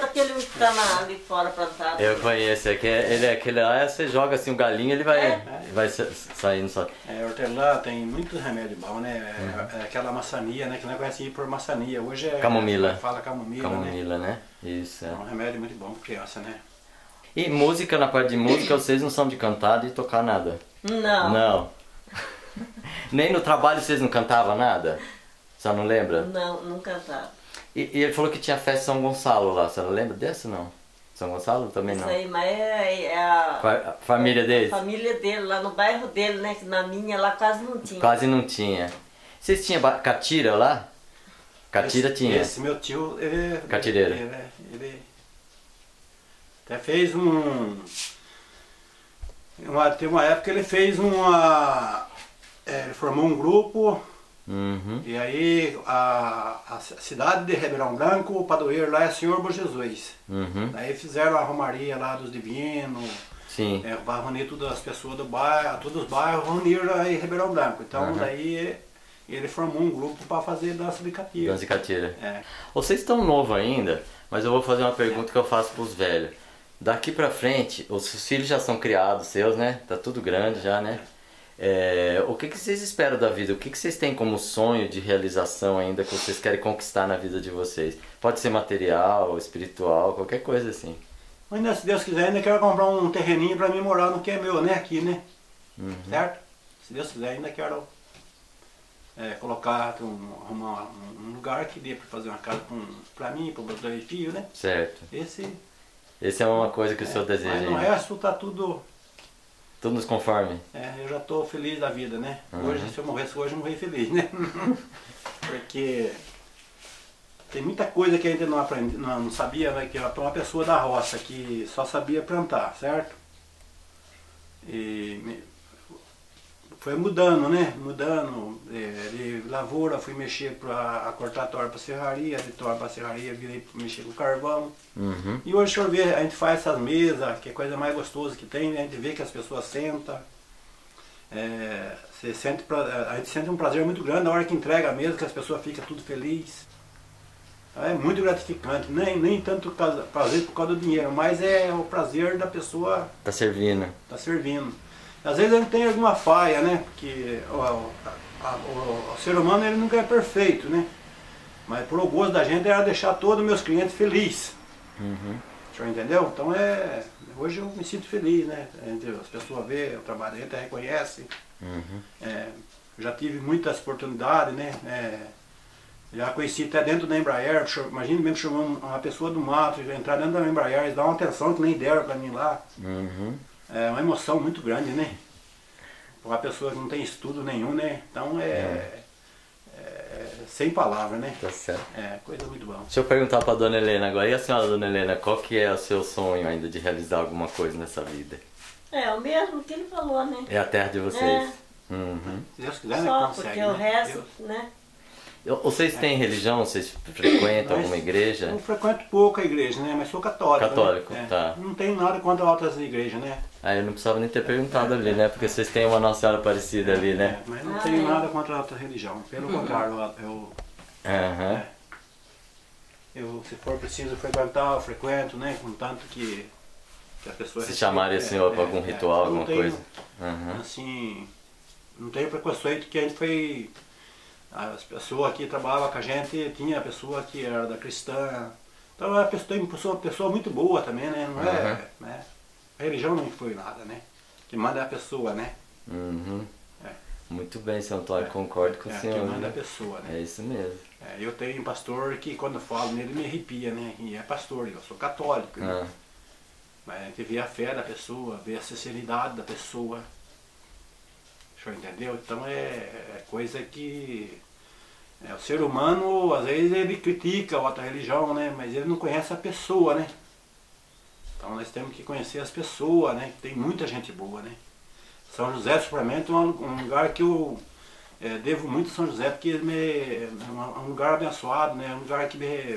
aquele que tá ali fora plantado.
Eu conheço, ele é aquele lá, você joga assim um galinho, ele vai saindo só.
Hortelã tem muitos remédios bons, né? Aquela maçania, né? Que não é conhecido por maçania. Hoje é...
Camomila.
Fala camomila,
Camomila, né? Isso,
é um remédio muito bom pra criança, né?
E música, na parte de música, vocês não são de cantar, de tocar nada?
Não.
Não. Nem no trabalho vocês não cantavam nada? Você não lembra?
Não, não cantava.
E ele falou que tinha festa em São Gonçalo lá, você não lembra dessa não? São Gonçalo também não?
Isso aí, mas é a
família dele?
A família dele, lá no bairro dele, né? Que na minha lá quase não tinha.
Quase não tinha. Vocês tinham catira lá? Catira tinha.
Esse meu tio,
Catireiro.
Ele até fez tem uma época que ele fez ele formou um grupo.
Uhum.
E aí a cidade de Ribeirão Branco, o padroeiro lá é Senhor Bom Jesus.
Uhum.
Daí fizeram a romaria lá dos divinos.
Sim.
Vai reunir todas as pessoas do bairro, todos os bairros reuniram aí em Ribeirão Branco. Então daí ele formou um grupo para fazer dança de catira.
Dança de catira.
É.
Vocês estão novos ainda, mas eu vou fazer uma pergunta que eu faço para os velhos. Daqui pra frente, os filhos já são criados seus, né? Tá tudo grande já, né? O que vocês esperam da vida? O que vocês têm como sonho de realização ainda que vocês querem conquistar na vida de vocês? Pode ser material, espiritual, qualquer coisa assim.
Ainda, se Deus quiser, ainda quero comprar um terreninho para mim morar no que é meu, né? Aqui, né? Certo? Se Deus quiser, ainda quero colocar, arrumar um lugar que dê para fazer uma casa para mim, para os dois filhos, né?
Certo.
Esse
é uma coisa que o senhor deseja.
Mas no resto tá tudo...
Tudo nos conforme?
Eu já estou feliz da vida, né? Hoje, se eu morresse hoje, eu morri feliz, né? Porque tem muita coisa que a gente não aprende, não sabia, né? Que uma pessoa da roça que só sabia plantar, certo? E foi mudando, né? Mudando de lavoura, fui mexer para cortar torta para serraria, de torta para serraria, virei mexer com carvão. E hoje, deixa eu ver, a gente faz essas mesas, que é a coisa mais gostosa que tem, né? A gente vê que as pessoas sentam. A gente sente um prazer muito grande na hora que entrega a mesa, que as pessoas ficam tudo felizes. É muito gratificante, nem tanto prazer por causa do dinheiro, mas é o prazer da pessoa...
Tá servindo.
Tá servindo. Às vezes a gente tem alguma falha, né? Porque o ser humano ele nunca é perfeito, né? Mas por o gosto da gente era deixar todos os meus clientes felizes. O senhor entendeu? Então hoje eu me sinto feliz, né? As pessoas veem o trabalho, a gente reconhece. Já tive muitas oportunidades, né? Já conheci até dentro da Embraer, imagina mesmo chamar uma pessoa do mato, entrar dentro da Embraer, eles dão uma atenção que nem deram para mim lá. É uma emoção muito grande, né? Uma pessoa que não tem estudo nenhum, né? Então sem palavras, né?
Tá certo.
Coisa muito boa.
Deixa eu perguntar pra Dona Helena agora. E a senhora, Dona Helena, qual que é o seu sonho ainda de realizar alguma coisa nessa vida?
O mesmo que ele falou, né?
É a terra de vocês?
Se Deus quiser,
Só
consegue,
porque
né?
o resto, né?
Vocês têm religião? Vocês frequentam alguma igreja?
Eu frequento pouco a igreja, né? Mas sou católico.
Católico,
né?
tá.
Não tenho nada contra outras igrejas, né?
Eu não precisava nem ter perguntado ali, né? Porque vocês têm uma Nossa Senhora Aparecida ali, né?
Mas não tenho nada contra outra religião. Pelo contrário, se for preciso frequentar, eu frequento, né? Contanto que as pessoas...
Se chamarem o senhor para algum ritual, alguma coisa?
Assim, não tenho preconceito que a gente foi... As pessoas que trabalhavam com a gente, tinha a pessoa que era da cristã. Então tem pessoa muito boa também, né? Não né? A religião não influi nada, né? Que manda é a pessoa, né?
Muito bem, seu Antônio, concordo com o senhor.
Que manda a pessoa, né?
É isso mesmo.
Eu tenho um pastor que quando eu falo nele me arrepia, né? E é pastor, eu sou católico, né? Mas a gente vê a fé da pessoa, vê a sinceridade da pessoa. O senhor entendeu? Então é coisa que... o ser humano, às vezes, ele critica a outra religião, né? Mas ele não conhece a pessoa, né? Então nós temos que conhecer as pessoas, né? Tem muita gente boa, né? São José do Suplemento é um lugar que eu devo muito a São José, porque é um lugar abençoado, né? É um lugar que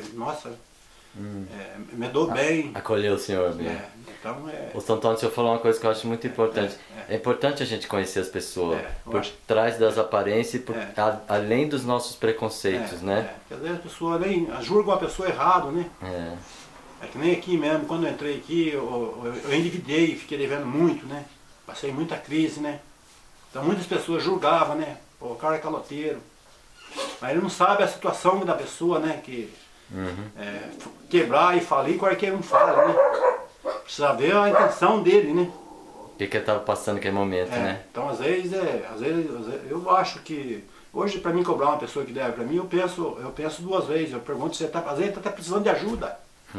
me dou bem.
Acolheu o senhor bem.
Então
O São Antônio, o senhor falou uma coisa que eu acho muito importante. É importante a gente conhecer as pessoas por trás das aparências e além dos nossos preconceitos, né?
Porque às vezes as pessoas nem julgam a pessoa errado, né? É que nem aqui mesmo, quando eu entrei aqui, eu endividei, fiquei devendo muito, né? Passei muita crise, né? Então muitas pessoas julgavam, né? Pô, o cara é caloteiro. Mas ele não sabe a situação da pessoa, né? Que quebrar e falir, qualquer um fala, né? Precisa ver a intenção dele, né?
O que ele tava passando naquele momento, né?
Então às vezes eu acho que hoje para mim cobrar uma pessoa que deve para mim, eu penso duas vezes. Eu pergunto se ele às vezes tá precisando de ajuda.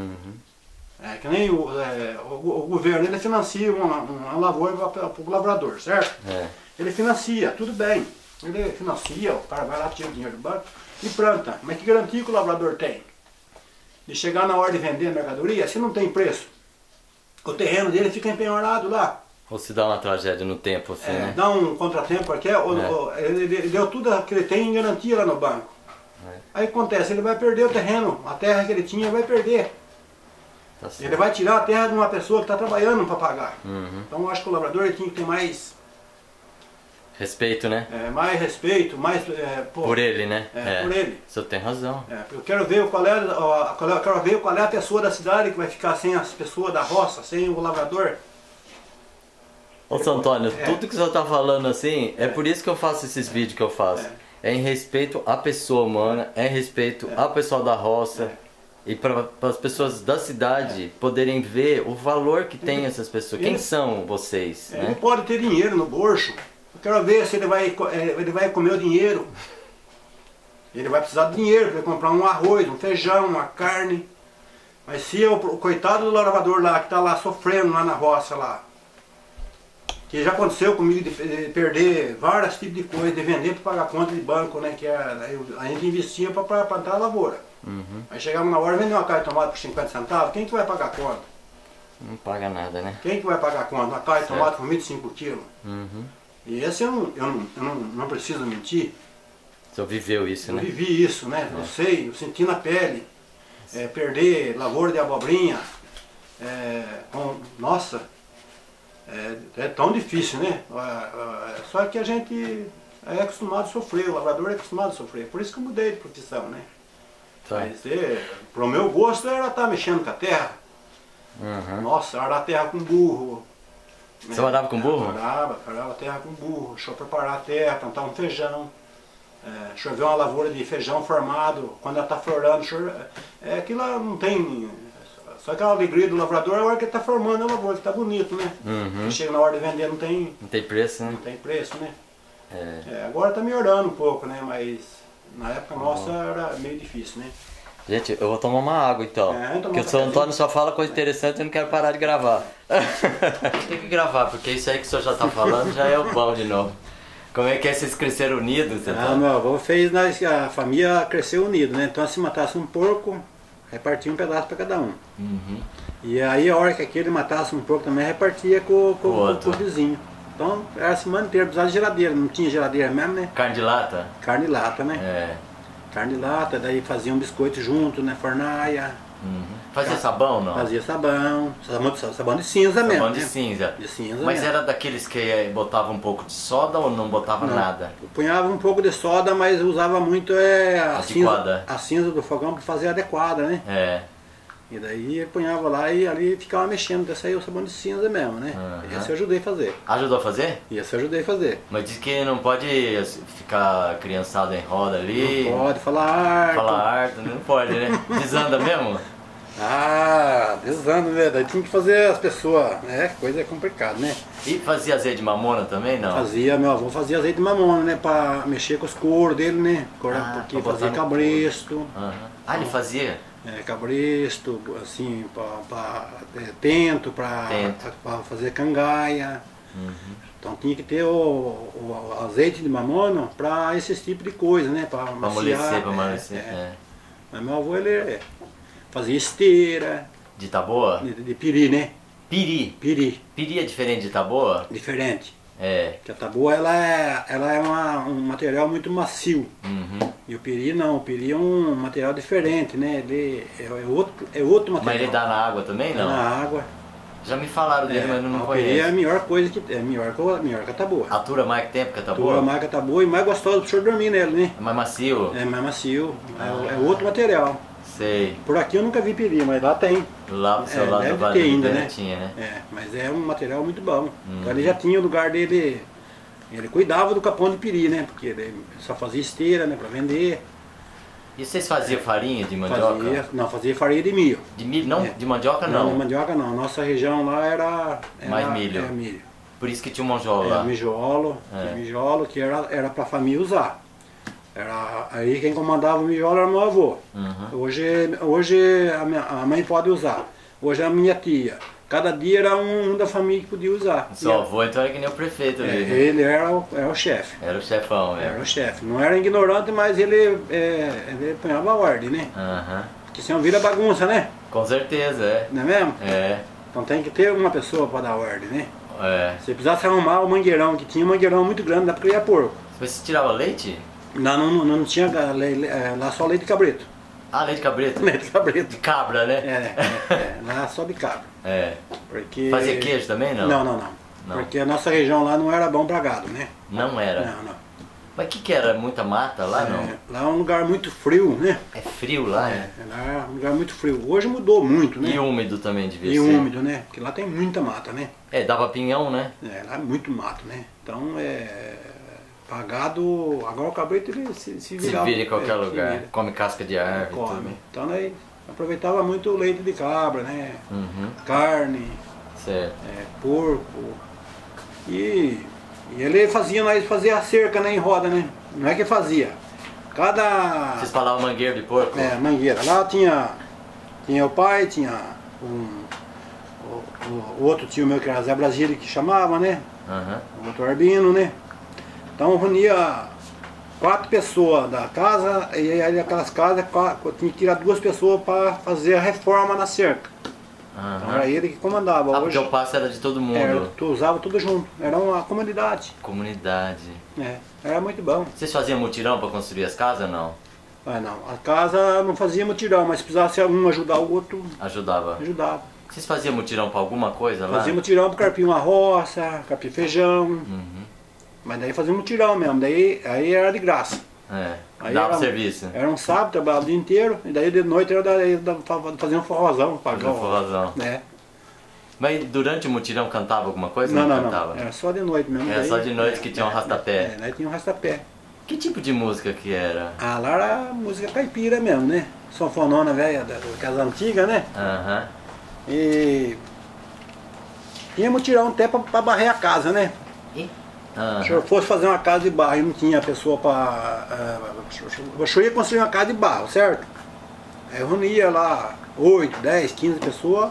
É que nem o governo, ele financia uma lavoura para o lavrador, certo? Ele financia, tudo bem. Ele financia, o cara vai lá, tira o dinheiro do banco e planta. Mas que garantia que o lavrador tem? De chegar na hora de vender a mercadoria, se não tem preço, o terreno dele fica empenhorado lá.
Ou se dá uma tragédia no tempo, assim, né?
Dá um contratempo qualquer, ele deu tudo que ele tem em garantia lá no banco. Aí acontece, ele vai perder o terreno, a terra que ele tinha vai perder.
Tá certo.
Ele vai tirar a terra de uma pessoa que está trabalhando para pagar. Então eu acho que o lavrador ele tinha que ter mais
respeito, né?
Mais respeito, mais...
por ele, né?
Por ele.
O senhor tem razão.
Eu quero ver qual é a pessoa da cidade que vai ficar sem as pessoas da roça, sem o lavrador.
Ô, São Antônio, tudo que o senhor tá falando assim, é por isso que eu faço esses vídeos que eu faço. É em respeito à pessoa humana, é em respeito ao pessoal da roça. E para as pessoas da cidade poderem ver o valor que tem essas pessoas. Quem são vocês? Né?
Ele pode ter dinheiro no bolso. Eu quero ver se ele vai comer o dinheiro. Ele vai precisar de dinheiro para comprar um arroz, um feijão, uma carne. Mas se o coitado do lavrador lá, que está lá sofrendo lá na roça lá, que já aconteceu comigo de perder vários tipos de coisas, de vender para pagar conta de banco, né? Que a gente investia para plantar a lavoura. Aí chegamos na hora, vender uma caixa de tomate por 50 centavos, quem que vai pagar a conta?
Não paga nada, né?
Quem que vai pagar a conta? Uma caixa de tomate por 25 quilos. E esse eu não preciso mentir.
O senhor viveu isso, né?
Eu vivi isso, né? Eu sei, eu senti na pele. Perder lavoura de abobrinha. Nossa, é tão difícil, né? Só que a gente é acostumado a sofrer, o lavrador é acostumado a sofrer. Por isso que eu mudei de profissão, né? Mas pro meu gosto era estar mexendo com a terra. Nossa, arar a terra com burro.
Você arava com burro?
Arava a terra com burro, deixa eu preparar a terra, plantar um feijão. Deixa eu ver uma lavoura de feijão formado, quando ela está florando, aquilo lá não tem... Só aquela alegria do lavrador é a hora que ele está formando a lavoura, que está bonito, né? Chega na hora de vender, não tem
preço, né?
Não tem preço, né? Agora está melhorando um pouco, né? Mas na época nossa era meio difícil, né?
Gente, eu vou tomar uma água então. Porque o São Antônio só fala coisa interessante e eu não quero parar de gravar. Tem que gravar, porque isso aí que o senhor já está falando já é o bom de novo. Como é que vocês cresceram unidos?
Meu avô fez, a família cresceu unida, né? Então se matasse um porco, repartia um pedaço para cada um. E aí a hora que aquele matasse um porco também, repartia com o vizinho. Então era a semana inteira, precisava de geladeira, não tinha geladeira mesmo, né?
Carne de lata?
Carne de lata, né? Carne de lata, daí fazia um biscoito junto, né? Fornaia.
Fazia sabão, não?
Fazia sabão de cinza mesmo.
Sabão de cinza.
De cinza
Mas
mesmo.
era daqueles que botava um pouco de soda ou não botava nada?
Eu punhava um pouco de soda, mas usava muito a cinza do fogão para fazer adequada, né? E daí eu punhava lá e ali ficava mexendo, até sair o sabão de cinza mesmo, né? Esse eu ajudei a fazer.
Ajudou a fazer?
Esse eu ajudei a fazer.
Mas diz que não pode ficar criançado em roda ali.
Não pode falar harto.
Falar harto, não pode, né? Desanda mesmo?
Desanda, né? Daí tinha que fazer as pessoas, né? Coisa complicada, né?
E fazia azeite de mamona também, não?
Fazia, meu avô fazia azeite de mamona, né? Pra mexer com os couros dele, né? Porque fazia cabresto.
Ele fazia?
Cabresto, assim, tento, para fazer cangaia. Então tinha que ter o azeite de mamona para esse tipo de coisa, né? Para amolecer. Mas meu avô, ele fazia esteira.
De taboa?
De piri, né?
Piri? Piri é diferente de taboa?
Diferente. Porque a taboa ela é um material muito macio. E o piri não, o piri é um material diferente, né? Ele é outro material.
Mas ele dá na água também, não?
Na água.
Já me falaram dele, mas eu não conheço.
O piri é a melhor coisa que é melhor que a taboa.
Atura mais que tempo que a taboa?
Atura mais que a taboa e mais gostoso pro senhor dormir nele, né?
É mais macio?
É mais macio, é outro material.
Sei.
Por aqui eu nunca vi piri, mas lá tem.
Lá pro seu lado
deve
do Vale
ter
do
ainda,
Ribeira
né?
tinha, né?
É, mas é um material muito bom. Então ele já tinha o lugar dele, ele cuidava do capão de piri, né? Porque ele só fazia esteira, né, para vender.
E vocês faziam farinha de mandioca?
Fazia farinha de milho.
De milho? Não, de mandioca
Não,
não.
de mandioca não. Nossa região lá era
Mais milho.
Era milho.
Por isso que tinha um monjolo lá.
Mijolo que era para a família usar. Aí quem comandava o mijolo era meu avô. Hoje a mãe pode usar. Hoje é a minha tia. Cada dia era um da família que podia usar.
Seu avô então era que nem o prefeito ali.
Ele era o chefe.
Era o chefão,
Era o chefe. Não era ignorante, mas ele punhava a ordem, né? Porque senão vira bagunça, né?
Com certeza, é.
Não é mesmo?
É.
Então tem que ter uma pessoa para dar ordem, né?
É.
Se precisasse arrumar o mangueirão, que tinha um mangueirão muito grande, dá para criar porco.
Você tirava leite?
Não tinha lá só leite de cabrito.
Ah, leite de cabrito?
Leite de cabrito.
De cabra, né?
Lá só de cabra.
É.
Porque...
Fazia queijo também, não?
Não. Porque a nossa região lá não era bom para gado, né?
Não era?
Não.
Mas o que era? Muita mata lá, não?
Lá é um lugar muito frio, né?
É frio lá, é?
Lá é um lugar muito frio. Hoje mudou muito, né?
E úmido também devia ser.
E úmido, né? Porque lá tem muita mata, né?
É, dava pinhão, né?
Lá é muito mato, né? Então pagado. Agora o cabrito ele se vira
em qualquer lugar. Come casca de árvore.
Come.
Tudo.
Então aí aproveitava muito o leite de cabra, né? Carne,
certo.
porco. E ele fazia a cerca, né, em roda, né? Não é que fazia.
Vocês falavam mangueira de porco?
Mangueira. Lá tinha o pai, tinha o outro tio meu que era Zé Brasília que chamava, né? O outro Arbino, né? Então reunia 4 pessoas da casa e aí aquelas casas tinha que tirar 2 pessoas para fazer a reforma na cerca. Então era ele que comandava.
Hoje, porque o passo era de todo mundo.
Usava tudo junto. Era uma comunidade. Era muito bom.
Vocês faziam mutirão para construir as casas ou não?
Não. A casa não fazia mutirão, mas se precisasse um ajudar o outro.
Ajudava. Vocês faziam mutirão para alguma coisa lá?
Fazia mutirão para carpir uma roça, carpir feijão. Mas daí fazia mutirão mesmo. Aí era de graça.
Dava serviço.
Era um sábado, trabalhava o dia inteiro, e daí de noite era fazia um forrozão.
Fazia um forrozão. Mas durante o mutirão cantava alguma coisa?
Não,
cantava?
Era só de noite mesmo.
Era só de noite que tinha um rastapé.
Daí tinha um rastapé.
Que tipo de música que era?
Lá era música caipira mesmo, né? Sanfonona velha, da casa antiga, né? E tinha mutirão até para varrer a casa, né? Se eu fosse fazer uma casa de barro e não tinha pessoa para... eu ia construir uma casa de barro, certo? Aí eu reunia lá 8, 10, 15 pessoas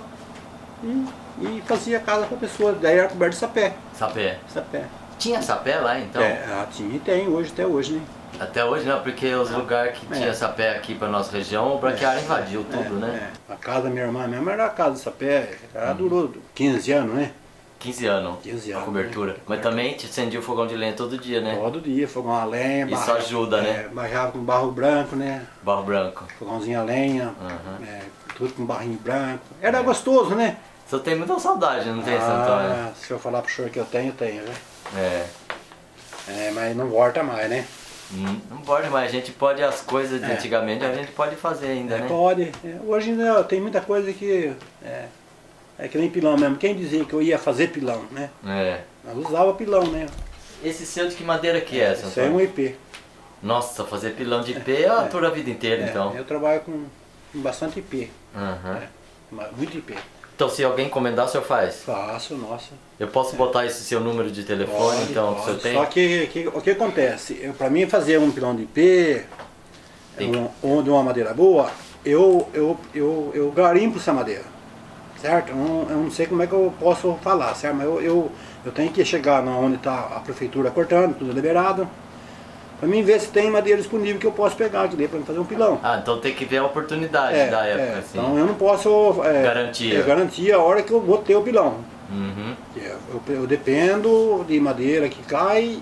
e fazia casa para pessoas. Daí era coberto de sapé.
Sapé?
Sapé.
Tinha sapé lá então?
Tinha e tem hoje, até hoje, né?
Até hoje não, porque os lugares que tinha sapé aqui para nossa região, o branquear invadiu tudo, né?
A casa da minha irmã mesmo era a casa de sapé, ela durou 15 anos, né?
15 anos, a cobertura. Né? Mas também te acendia o fogão de lenha todo dia, né?
Todo dia, fogão a lenha.
Isso ajuda, né?
Barrava com barro branco, né?
Barro branco.
Fogãozinho a lenha, tudo com barrinho branco. Era gostoso, né?
Você tem muita saudade, não tem, Santo Antônio?
Se eu falar pro senhor que eu tenho, né? Mas não volta mais, né?
Não pode mais, a gente pode as coisas de antigamente, a gente pode fazer ainda, né?
Pode. Hoje ainda tem muita coisa que... É que nem pilão mesmo. Quem dizia que eu ia fazer pilão, né? Nós usava pilão, né?
Esse seu de que madeira que é, Santo
Esse é um IP.
Nossa, fazer pilão de IP é toda a vida inteira, então.
Eu trabalho com bastante IP. Muito IP.
Então, se alguém encomendar, o senhor faz?
Faço, nossa.
Eu posso botar esse seu número de telefone, então, que o senhor tem?
Só que o que acontece? Para mim fazer um pilão de IP, ou de uma madeira boa, eu garimpo essa madeira. Certo? Eu não sei como é que eu posso falar, certo? Mas eu tenho que chegar onde está a prefeitura cortando, tudo liberado, para mim ver se tem madeira disponível que eu posso pegar aqui para fazer um pilão.
Então tem que ver a oportunidade da época, assim.
Então eu não posso garantir a hora que eu vou ter o pilão. Eu dependo de madeira que cai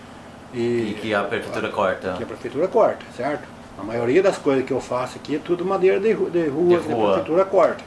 e que a prefeitura corta.
Que a prefeitura corta, certo? A maioria das coisas que eu faço aqui é tudo madeira de rua que a prefeitura corta.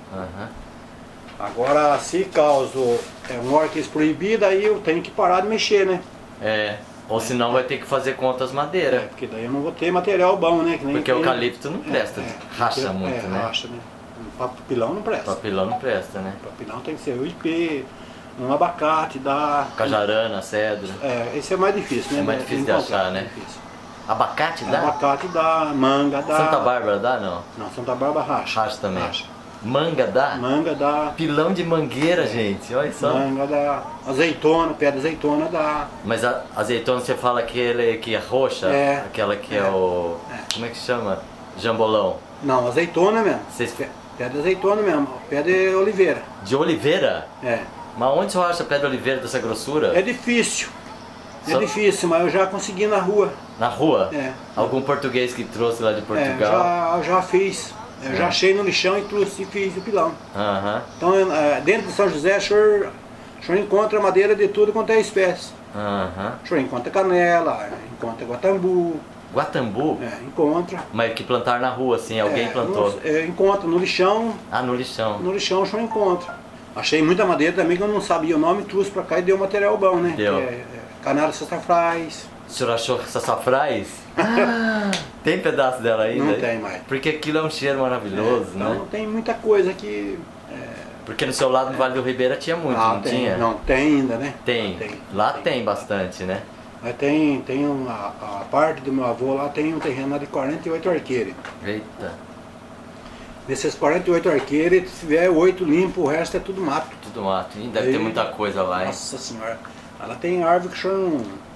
Agora, se causa uma orquídea proibida, aí eu tenho que parar de mexer, né?
Ou senão vai ter que fazer com outras madeiras.
Porque daí eu não vou ter material bom, né? Que nem
Porque o eucalipto não presta, racha muito, né?
Racha, né? Papilão não presta.
Papilão não presta, né?
Papilão tem que ser o ipê, um abacate, dá...
Cajarana, cedro.
Esse é mais difícil, né?
É mais difícil de achar, né?
Difícil.
Abacate dá?
Abacate dá, manga dá.
Santa Bárbara dá, não?
Não, Santa Bárbara racha.
Racha também.
Racha.
Manga dá?
Manga dá.
Pilão de mangueira, gente, olha só.
Manga dá. Azeitona, pé de azeitona dá.
Mas a azeitona você fala aquele que é roxa? Aquela que é o... Como é que chama? Jambolão.
Não, azeitona mesmo.
Vocês...
Pé de azeitona mesmo, pé de oliveira.
De oliveira?
É.
Mas onde você acha pé de oliveira dessa grossura?
É difícil. É difícil, mas eu já consegui na rua.
Na rua?
É.
Algum português que trouxe lá de Portugal?
Eu já fiz. Eu já achei no lixão e trouxe e fiz o pilão. Então, dentro de São José, o senhor encontra madeira de tudo quanto é espécie. O senhor encontra canela, encontra guatambu.
Guatambu?
Encontra.
Mas que plantar na rua, assim, alguém plantou?
Encontra no lixão.
Ah, no lixão.
No lixão o senhor encontra. Achei muita madeira também que eu não sabia o nome, trouxe pra cá e deu material bom, né?
Deu.
Canela sassafrás.
O senhor achou sassafrás? Tem pedaço dela ainda?
Não tem mais.
Porque aquilo é um cheiro maravilhoso, né?
Não tem muita coisa que...
Porque no seu lado no Vale do Ribeira tinha muito, não tinha?
Não, tem ainda, né?
Tem. Lá tem bastante, né?
Mas tem a parte do meu avô lá, tem um terreno lá de 48 arqueiros.
Eita.
Nesses 48 arqueiros, se tiver 8 limpo, o resto é tudo mato.
Tudo mato. E deve ter muita coisa lá, hein?
Nossa senhora. Ela tem árvore que o senhor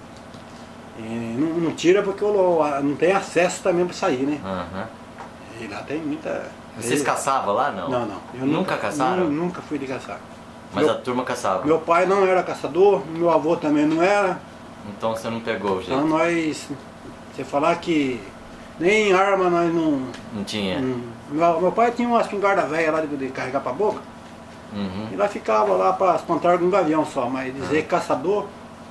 não tira porque não tem acesso também para sair, né? E lá tem muita...
Vocês caçavam lá, não?
Não. Eu
nunca caçaram?
Nunca fui de caçar.
Mas a turma caçava?
Meu pai não era caçador, meu avô também não era.
Então você não pegou, gente?
Então nós... Você falar que nem arma nós não...
Não tinha?
Meu pai tinha uma espingarda velha lá de carregar para boca. E lá ficava lá para espantar com um gavião só, mas dizer caçador,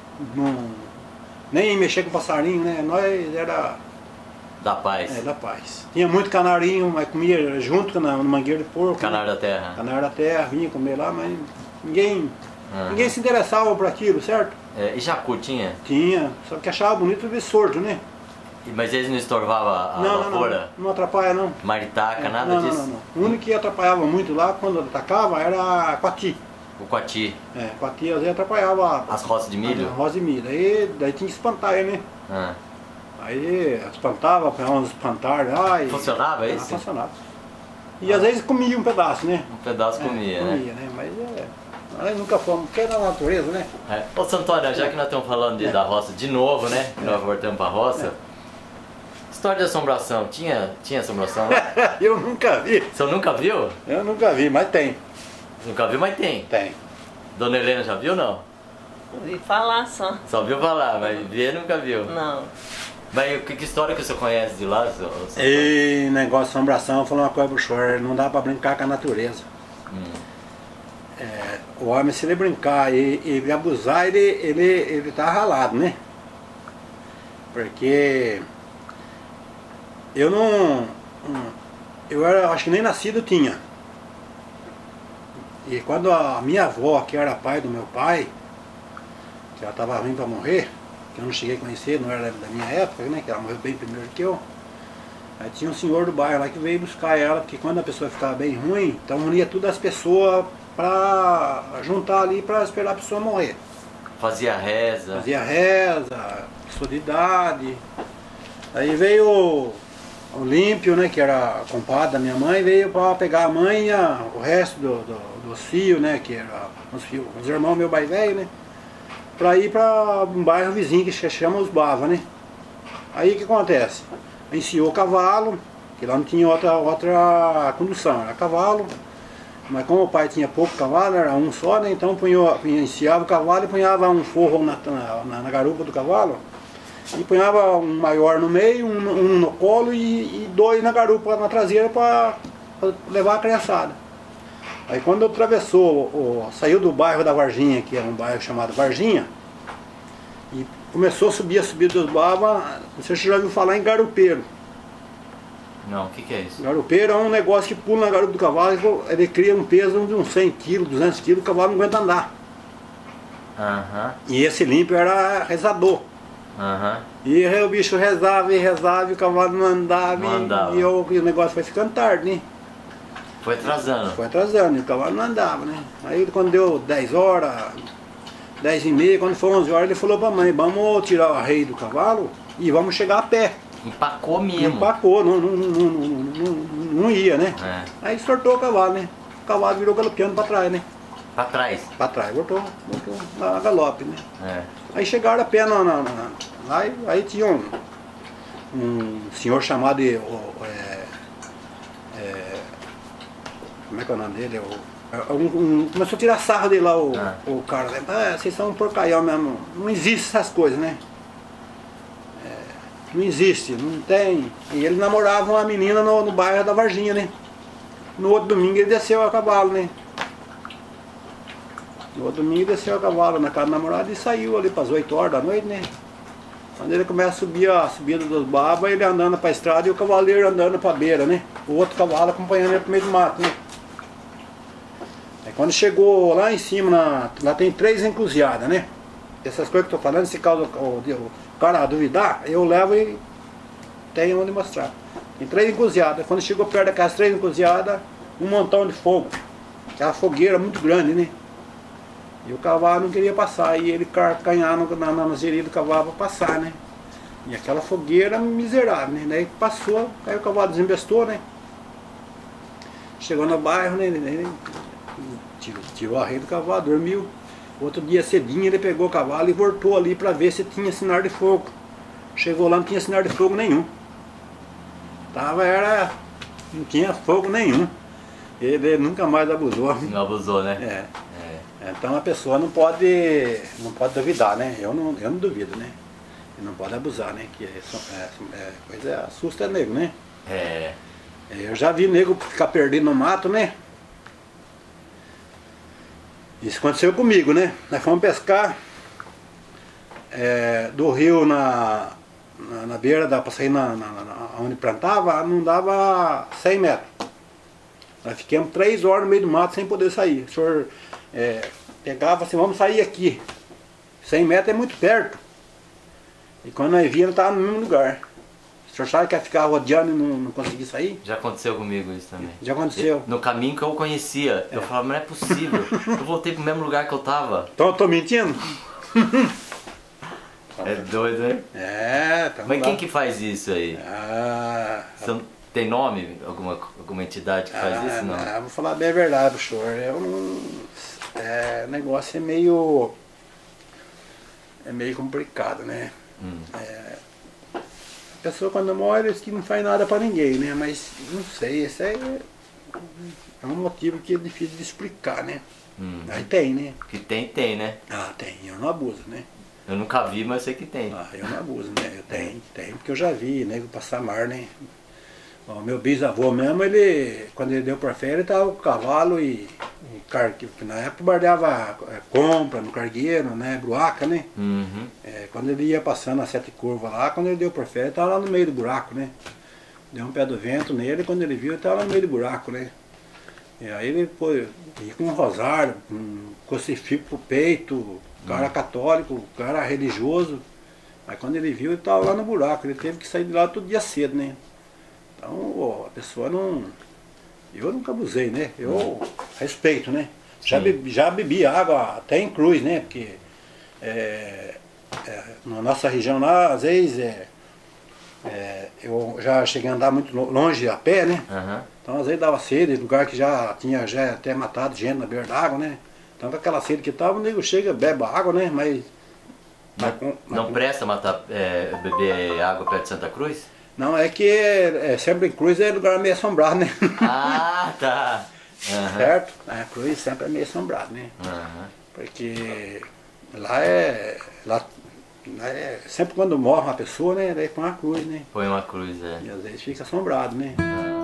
nem mexer com passarinho, né? Nós era...
Da paz.
Da paz. Tinha muito canarinho, mas comia junto no mangueiro de porco.
Canário da terra.
Canário da terra, vinha comer lá, mas ninguém se interessava por aquilo, certo?
E jacu tinha?
Tinha, só que achava bonito ver sordo, né?
Mas eles não estorvavam a lavoura?
Não atrapalha não.
Maritaca, nada disso?
Não. O único que atrapalhava muito lá, quando atacava, era a coati.
O coati?
Coati às vezes atrapalhava
as roças de milho?
As roças de milho, daí tinha que espantar ele, né? Aí espantava, pegava uns espantar lá e...
Funcionava isso?
Funcionava. E às vezes comia um pedaço, né?
Um pedaço comia, né?
Comia, né? Mas nós nunca fomos, porque é da natureza, né?
Ô Santônio, já que nós estamos falando da roça de novo, né? Que nós voltamos para a roça. História de assombração, tinha assombração lá?
Eu nunca vi.
Você nunca viu?
Eu nunca vi, mas tem.
Nunca viu, mas tem?
Tem.
Dona Helena já viu ou não?
Ouvi falar só.
Só viu falar, mas ver nunca viu?
Não.
Mas que história que você conhece de lá?
E negócio de assombração, eu vou falar uma coisa pro senhor, não dá pra brincar com a natureza. O homem, se ele brincar e ele abusar, ele tá ralado, né? Porque eu acho que nem nascido tinha. E quando a minha avó, que era pai do meu pai, que ela estava vindo para morrer, que eu não cheguei a conhecer, não era da minha época, né, que ela morreu bem primeiro que eu, aí tinha um senhor do bairro lá que veio buscar ela, porque quando a pessoa ficava bem ruim, então unia todas as pessoas para juntar ali para esperar a pessoa morrer.
Fazia reza.
Fazia reza, pessoa de idade. Aí veio o Olímpio, né, que era compadre da minha mãe, veio para pegar a mãe e o resto dos filhos, né, que eram os irmãos meu pai velho, né, para ir para um bairro vizinho que se chama Os Bava, né. Aí o que acontece? Ensiou o cavalo, que lá não tinha outra condução, era cavalo, mas como o pai tinha pouco cavalo, era um só, né, então ensiava o cavalo e punhava um forro na garupa do cavalo, e punhava um maior no meio, um no colo e dois na garupa, na traseira, para levar a criançada. Aí quando atravessou, saiu do bairro da Varginha, que é um bairro chamado Varginha, e começou a subir dos Bava, não sei se você já ouviu falar em garupeiro.
Não, o que é isso?
Garupeiro é um negócio que pula na garupa do cavalo, ele cria um peso de uns 100 kg, 200 kg, o cavalo não aguenta andar. E esse Olímpio era rezador. E aí o bicho rezava e rezava e o cavalo não andava.
Não andava.
E o negócio foi ficando tarde, né?
Foi atrasando.
Foi atrasando, e o cavalo não andava, né? Aí quando deu 10 horas, 10 e meia, quando foi 11 horas, ele falou pra mãe, vamos tirar o arreio do cavalo e vamos chegar a pé.
Empacou mesmo.
Empacou, não ia, né? Aí sortou o cavalo, né? O cavalo virou galopeando pra trás, né?
Pra trás?
Pra trás, voltou na galope, né? Aí chegaram a pé lá, aí tinha um senhor chamado de... como é que é o nome dele? Começou a tirar sarro dele lá, o cara. Vocês são um porcaião mesmo. Não existe essas coisas, né? Não existe, não tem. E ele namorava uma menina no bairro da Varginha, né? No outro domingo ele desceu a cavalo, né? No outro domingo ele desceu a cavalo na casa do namorado e saiu ali para as 8 horas da noite, né? Quando ele começa a subir a subida dos babas, ele andando para a estrada e o cavaleiro andando para a beira, né? O outro cavalo acompanhando ele pro meio do mato, né? Aí quando chegou lá em cima, lá tem 3 encruzilhadas, né? Essas coisas que eu tô falando, se causa o cara duvidar, eu levo e tenho onde mostrar. Tem 3 encruzilhadas. Quando chegou perto daquelas 3 encruzilhadas, um montão de fogo. Aquela fogueira muito grande, né? E o cavalo não queria passar, e ele carcanhar na geria do cavalo para passar, né? E aquela fogueira miserável, né? Daí passou, aí o cavalo desembestou, né? Chegou no bairro, né? Ele tirou a rede do cavalo, dormiu. Outro dia cedinho ele pegou o cavalo e voltou ali para ver se tinha sinal de fogo. Chegou lá, não tinha sinal de fogo nenhum. Não tinha fogo nenhum. Ele nunca mais abusou.
Não abusou, né?
Então a pessoa não pode duvidar, né? Eu não duvido, né? Não pode abusar, né? Que coisa assusta nego, né? Eu já vi nego ficar perdido no mato, né? Isso aconteceu comigo, né? Nós fomos pescar do rio na beira, para sair onde plantava, não dava 100 metros. Nós ficamos 3 horas no meio do mato sem poder sair. O senhor pegava assim, vamos sair aqui. 100 metros é muito perto. E quando nós víamos, estava no mesmo lugar. O senhor sabe que ia ficar rodeando e não conseguir sair?
Já aconteceu comigo isso também.
Já aconteceu.
No caminho que eu conhecia. Eu falava, mas não é possível. Eu voltei pro mesmo lugar que eu tava.
Então eu tô mentindo?
É doido, né? Mas
lá.
Quem que faz isso aí? Tem nome? Alguma entidade que faz isso? Não?
Vou falar bem a verdade, senhor. O negócio é meio complicado, né? A pessoa quando morre diz que não faz nada pra ninguém, né? Mas não sei, esse é um motivo que é difícil de explicar, né? Aí tem, né?
Que tem, né?
Tem, eu não abuso, né?
Eu nunca vi, mas eu sei que tem.
Eu não abuso, né? Eu tenho, porque eu já vi, nego passar mar, né? O meu bisavô mesmo, quando ele deu por fé, ele tava com cavalo e que na época bardeava compra no cargueiro, né? Bruaca, né? Quando ele ia passando as 7 curvas lá, quando ele deu por fé, ele tava lá no meio do buraco, né? Deu um pé do vento nele, quando ele viu, ele tava lá no meio do buraco, né? E aí ele ia com um rosário, um crucifixo pro peito, cara católico, cara religioso. Aí quando ele viu, ele tava lá no buraco, ele teve que sair de lá todo dia cedo, né? Então a pessoa não... Eu nunca abusei, né? Eu respeito, né? Já bebi água até em cruz, né? Porque na nossa região lá, às vezes, eu já cheguei a andar muito longe a pé, né? Então às vezes dava sede, lugar que já tinha até matado gente na beira d'água, né? Então com aquela sede que tava, o nego chega, bebe água, né? Mas
não presta beber água perto de Santa Cruz?
Não, é que sempre em Cruz é lugar meio assombrado, né?
Tá.
Certo? A Cruz sempre é meio assombrado, né? Porque lá sempre quando morre uma pessoa, né? Daí põe uma cruz, né?
Põe uma cruz,
E às vezes fica assombrado, né?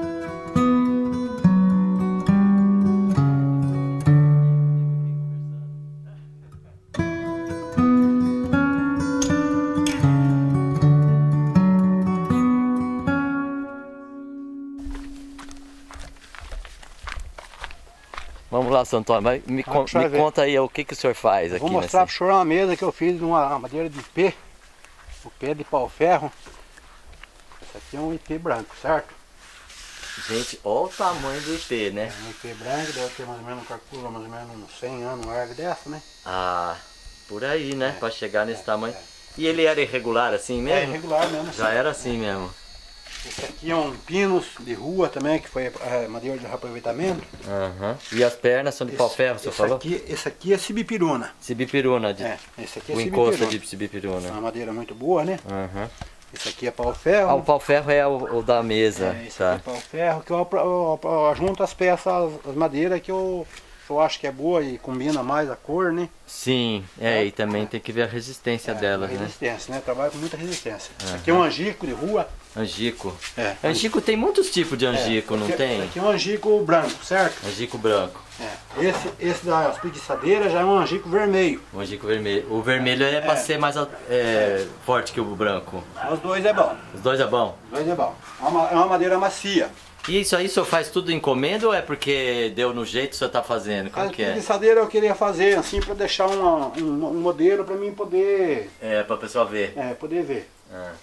Vamos lá, seu Antônio, mas me conta aí o que o senhor faz aqui.
Vou mostrar para o senhor uma mesa que eu fiz de uma madeira de ipê. o pé de pau-ferro. Esse aqui é um IP branco, certo?
Gente, olha o tamanho do IP, né?
É um IP branco, deve ter mais ou menos, calcula mais ou menos uns 100 anos uma árvore dessa, né?
Ah, por aí, né? Pra chegar nesse tamanho.
é.
E ele era irregular assim mesmo?
É irregular mesmo.
Já era assim mesmo.
Esse aqui é um pinus de rua também, que foi madeira de reaproveitamento.
Aham. E as pernas são de pau-ferro, você falou?
Esse aqui é sibipiruna.
Sibipiruna,
Esse aqui é
o
sibipiruna.
encosto de
É
sibipiruna.
uma madeira muito boa, né?
Aham.
Esse aqui é pau-ferro.
Ah, o pau-ferro é o da mesa.
Esse
Tá.
aqui é pau-ferro, que eu junto as peças, as madeiras que eu acho que é boa e combina mais a cor, né?
Sim, e também tem que ver a resistência delas, né?
Resistência, né? Trabalho com muita resistência. Esse aqui é um angico de rua.
Angico.
É.
Angico tem muitos tipos de angico, não tem?
Esse aqui é um angico branco, certo?
Angico branco.
É. Esse da espreguiçadeira já é um angico vermelho.
O angico vermelho. O vermelho é pra ser mais forte que o branco.
Os dois é bom.
Os dois é bom?
Os dois é bom. É uma madeira macia.
E isso aí o senhor faz tudo encomenda ou é porque deu no jeito que o senhor tá fazendo? Como
A
que é?
espreguiçadeira eu queria fazer assim para deixar um modelo para mim poder...
É, pra pessoa ver.
poder ver.
Ah.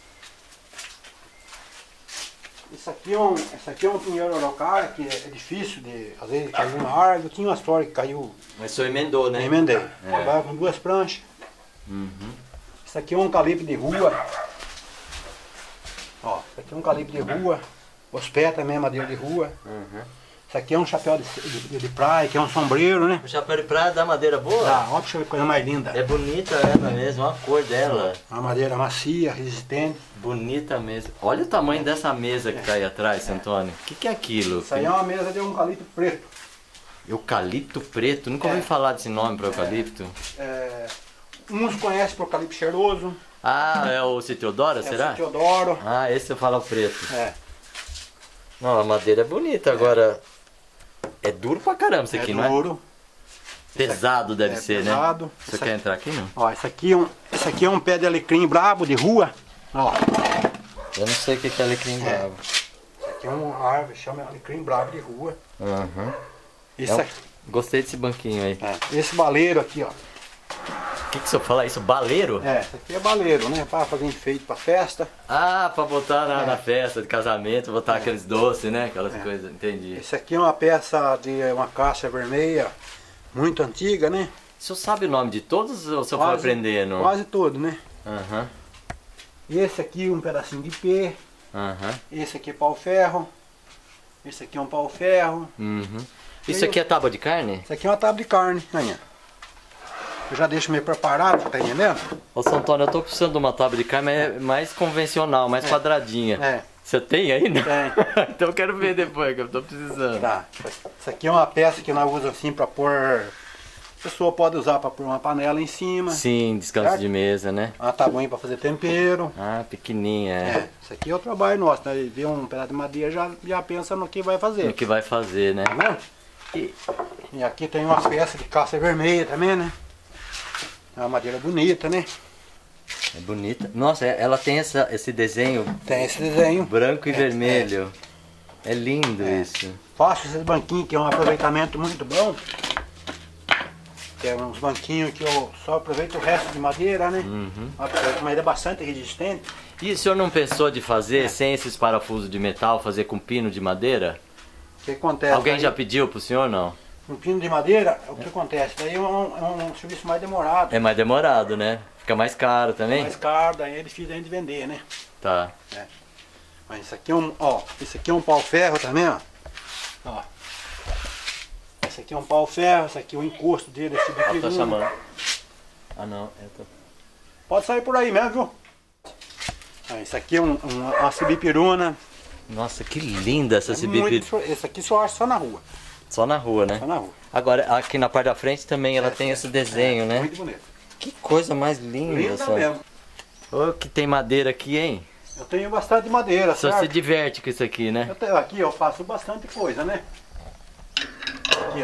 Esse aqui é um pinheiro araucária, que é difícil de... Às vezes caiu uma árvore, tinha uma história que caiu...
Mas o senhor emendou, né?
Emendei. Trabalho com duas pranchas.
Uhum.
Esse aqui é um calibre de rua. Ó, esse aqui é um calibre de rua. Os pés também é madeira de rua.
Uhum.
Esse aqui é um chapéu de praia, que é um sombreiro, né?
O chapéu de praia dá madeira boa?
Dá, ó, deixa eu ver coisa mais linda.
É bonita ela mesmo, olha a cor dela.
Uma madeira macia, resistente.
Bonita mesmo. Olha o tamanho dessa mesa que tá aí atrás, seu Antônio. O que é aquilo?
Isso aí é uma mesa de eucalipto preto.
Eucalipto preto? Nunca ouvi falar desse nome para eucalipto.
Uns conhecem por eucalipto cheiroso.
Ah, é o Citeodoro, será?
É o Teodoro.
Ah, esse eu falo o preto.
É.
Não, a madeira é bonita, agora é duro pra caramba isso aqui, não é?
Duro.
Pesado deve ser,
pesado.
né? Você quer entrar aqui, não?
Ó, esse aqui é um pé de alecrim brabo de rua. Ó.
Eu não sei o que é alecrim bravo.
Esse aqui é uma árvore, chama alecrim brabo de rua.
Uhum.
Esse,
Gostei desse banquinho aí.
esse baleiro aqui, ó.
O que o senhor fala isso? Baleiro?
Esse aqui é baleiro, né? Para fazer enfeite pra festa.
Ah, pra botar na festa de casamento, botar aqueles doces, né? Aquelas coisas, entendi.
Esse aqui é uma peça de uma caixa vermelha, muito antiga, né?
O senhor sabe o nome de todos ou o senhor foi aprendendo?
Quase todo, né?
Aham.
Esse aqui um pedacinho de pé.
Aham.
Esse aqui é pau-ferro. Esse aqui é um pau-ferro.
Uhum. Isso aqui é tábua de carne?
Isso aqui é uma tábua de carne, aí. Eu já deixo meio preparado, tá entendendo?
Ô, seu Antônio, eu tô precisando de uma tábua de carne, mas mais convencional, mais quadradinha.
É.
Você tem ainda?
Tem.
Então eu quero ver depois, que eu tô precisando.
Tá. Isso aqui é uma peça que nós usamos assim pra pôr... A pessoa pode usar pra pôr uma panela em cima.
Sim, descanso
certo?
de mesa, né?
Uma tabuinha pra fazer tempero.
Ah, pequenininha, é.
Isso aqui é o trabalho nosso, né? Vê um pedaço de madeira, já pensa no que vai fazer.
O que vai fazer, né?
Tá vendo? E aqui tem umas peças de caça vermelha também, né? É uma madeira bonita, né?
É bonita. Nossa, ela tem esse desenho
Tem esse desenho.
branco e vermelho. É lindo isso.
Faço esses banquinhos que é um aproveitamento muito bom. Que é uns banquinhos que eu só aproveito o resto de madeira, né? Uma madeira bastante resistente.
E o senhor não pensou de fazer sem esses parafusos de metal, fazer com pino de madeira?
O que acontece?
Alguém
aí,
já pediu pro senhor, não?
um pino de madeira, o que acontece? Daí é um serviço mais demorado.
É mais demorado, né? Fica mais caro também?
Mais caro, daí é difícil de vender, né?
Tá.
Mas isso aqui é esse aqui é um pau-ferro também, ó. Esse aqui é um pau-ferro, esse aqui é o encosto dele, esse
Ela tá
biquinho.
chamando. Ah, não.
Pode sair por aí mesmo, viu? Esse aqui é uma sibipiruna.
Nossa, que linda essa sibipiruna.
Esse aqui só acha só na rua.
Só na rua, né?
Só na rua.
Agora, aqui na parte da frente também ela tem esse desenho, né?
Muito bonito.
Que coisa mais linda,
Linda
só.
mesmo.
Ô, que tem madeira aqui, hein?
Eu tenho bastante madeira,
Só
certo?
se diverte com isso aqui, né?
Aqui eu faço bastante coisa, né? Aqui,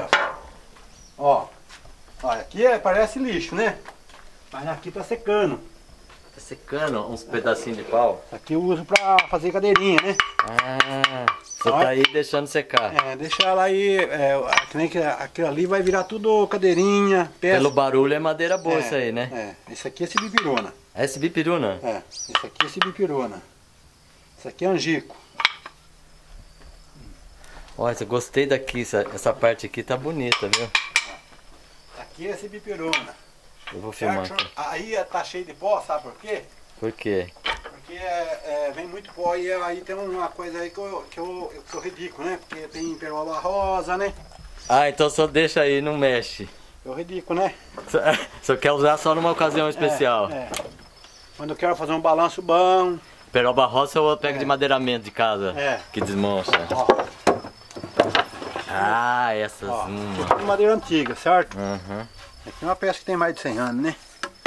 ó. Ó, aqui parece lixo, né? Mas aqui tá secando.
Tá secando uns pedacinhos de pau.
Isso aqui eu uso pra fazer cadeirinha, né?
Ah, você tá aí deixando secar.
Deixa ela aí, que nem aquilo ali vai virar tudo cadeirinha, peça.
Pelo barulho é madeira boa isso aí, né?
Isso aqui é sibipiruna.
É esse bipiruna?
É, esse aqui é sibipiruna. Esse aqui é angico.
Olha, eu gostei daqui, essa parte aqui tá bonita, viu?
Aqui é sibipiruna.
Eu vou filmar
Certo?
aqui.
Aí tá cheio de pó, sabe por quê?
Por quê?
Porque vem muito pó e aí tem uma coisa aí que eu redico, né? Porque tem peroba rosa, né?
Ah, então só deixa aí, não mexe.
Eu redico, né?
Só quer usar só numa ocasião especial.
Quando eu quero fazer um balanço bom.
Peroba rosa eu pego de madeiramento de casa, que desmancha.
Ó,
Ah, essas
ó,
uma.
aqui é madeira antiga, certo?
Uhum.
Aqui é uma peça que tem mais de 100 anos, né?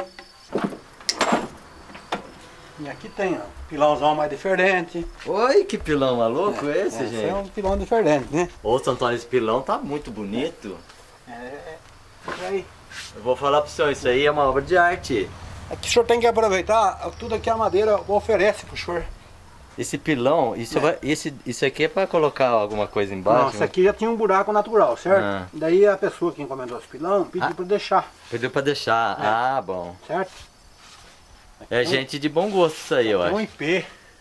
E aqui tem, ó, pilãozão mais diferente.
Oi, que pilão maluco esse,
Esse é
gente?
um pilão diferente, né?
Ô, Santo Antônio, esse pilão tá muito bonito.
E aí?
Eu vou falar pro senhor, isso aí é uma obra de arte.
Aqui o senhor tem que aproveitar, tudo aqui a madeira oferece pro senhor.
Esse pilão, isso aqui é pra colocar alguma coisa embaixo?
Não, isso aqui já tinha um buraco natural, certo?
Ah.
Daí a pessoa que encomendou esse pilão pediu pra deixar,
Pediu pra deixar. Ah, bom.
certo?
É gente de bom gosto isso aí, eu
É um
acho.
IP,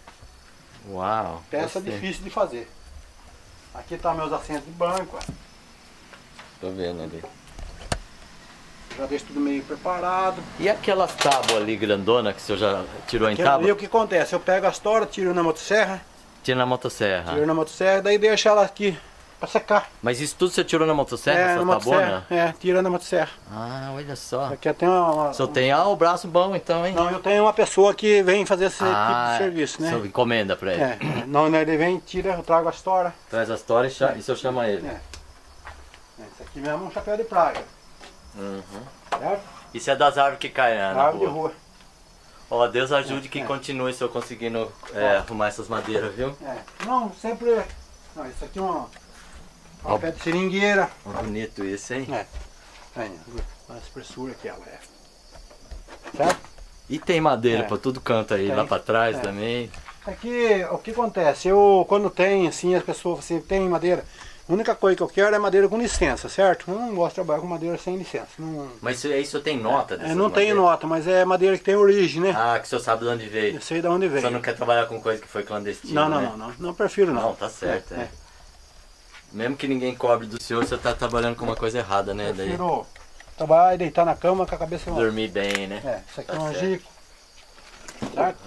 Uau.
peça
gostei.
difícil de fazer. Aqui tá meus assentos de banco, ó.
Tô vendo ali.
Já deixo tudo meio preparado.
E aquelas tábuas ali grandona que o senhor já tirou em
E
tábua?
o que acontece? Eu pego as toras, tiro na motosserra,
Tira na motosserra.
daí deixo ela aqui pra secar.
Mas isso tudo você tirou na motosserra,
na
essa
motosserra.
tabona?
Tira na motosserra.
Ah, olha só.
Aqui tem uma...
Só tem o braço bom então, hein?
Não, eu tenho uma pessoa que vem fazer esse tipo de serviço, né?
O senhor encomenda pra ele.
Não, ele vem, tira, eu trago as toras.
Traz as toras e o senhor chama ele.
Esse aqui mesmo é um chapéu de praga,
Uhum.
certo?
Isso é das árvores que caem na
Árvore de
rua.
rua.
Ó, Deus ajude que continue se eu conseguindo arrumar essas madeiras, viu?
Não, sempre... Não, isso aqui é uma pé de seringueira.
Bonito isso, hein?
Tem a espessura que ela é. Certo?
E tem madeira pra todo canto aí,
Tem.
lá pra trás também.
Aqui, o que acontece? Quando tem, assim, as pessoas assim, tem madeira, a única coisa que eu quero é madeira com licença, certo? Eu não gosto de trabalhar com madeira sem licença. Não,
Mas isso tem nota dessas
não tem
madeiras?
nota, mas é madeira que tem origem, né?
Ah, que o senhor sabe de onde veio.
Eu sei de onde
O
veio.
senhor não quer trabalhar com coisa que foi clandestina,
Não,
né?
não, prefiro não.
Não, tá certo, Mesmo que ninguém cobre do senhor, você tá trabalhando com uma coisa errada, né? Daí
Prefiro trabalhar e deitar na cama com a cabeça longe.
dormir bem, né?
Isso aqui
Tá
é um
certo.
angico. Certo?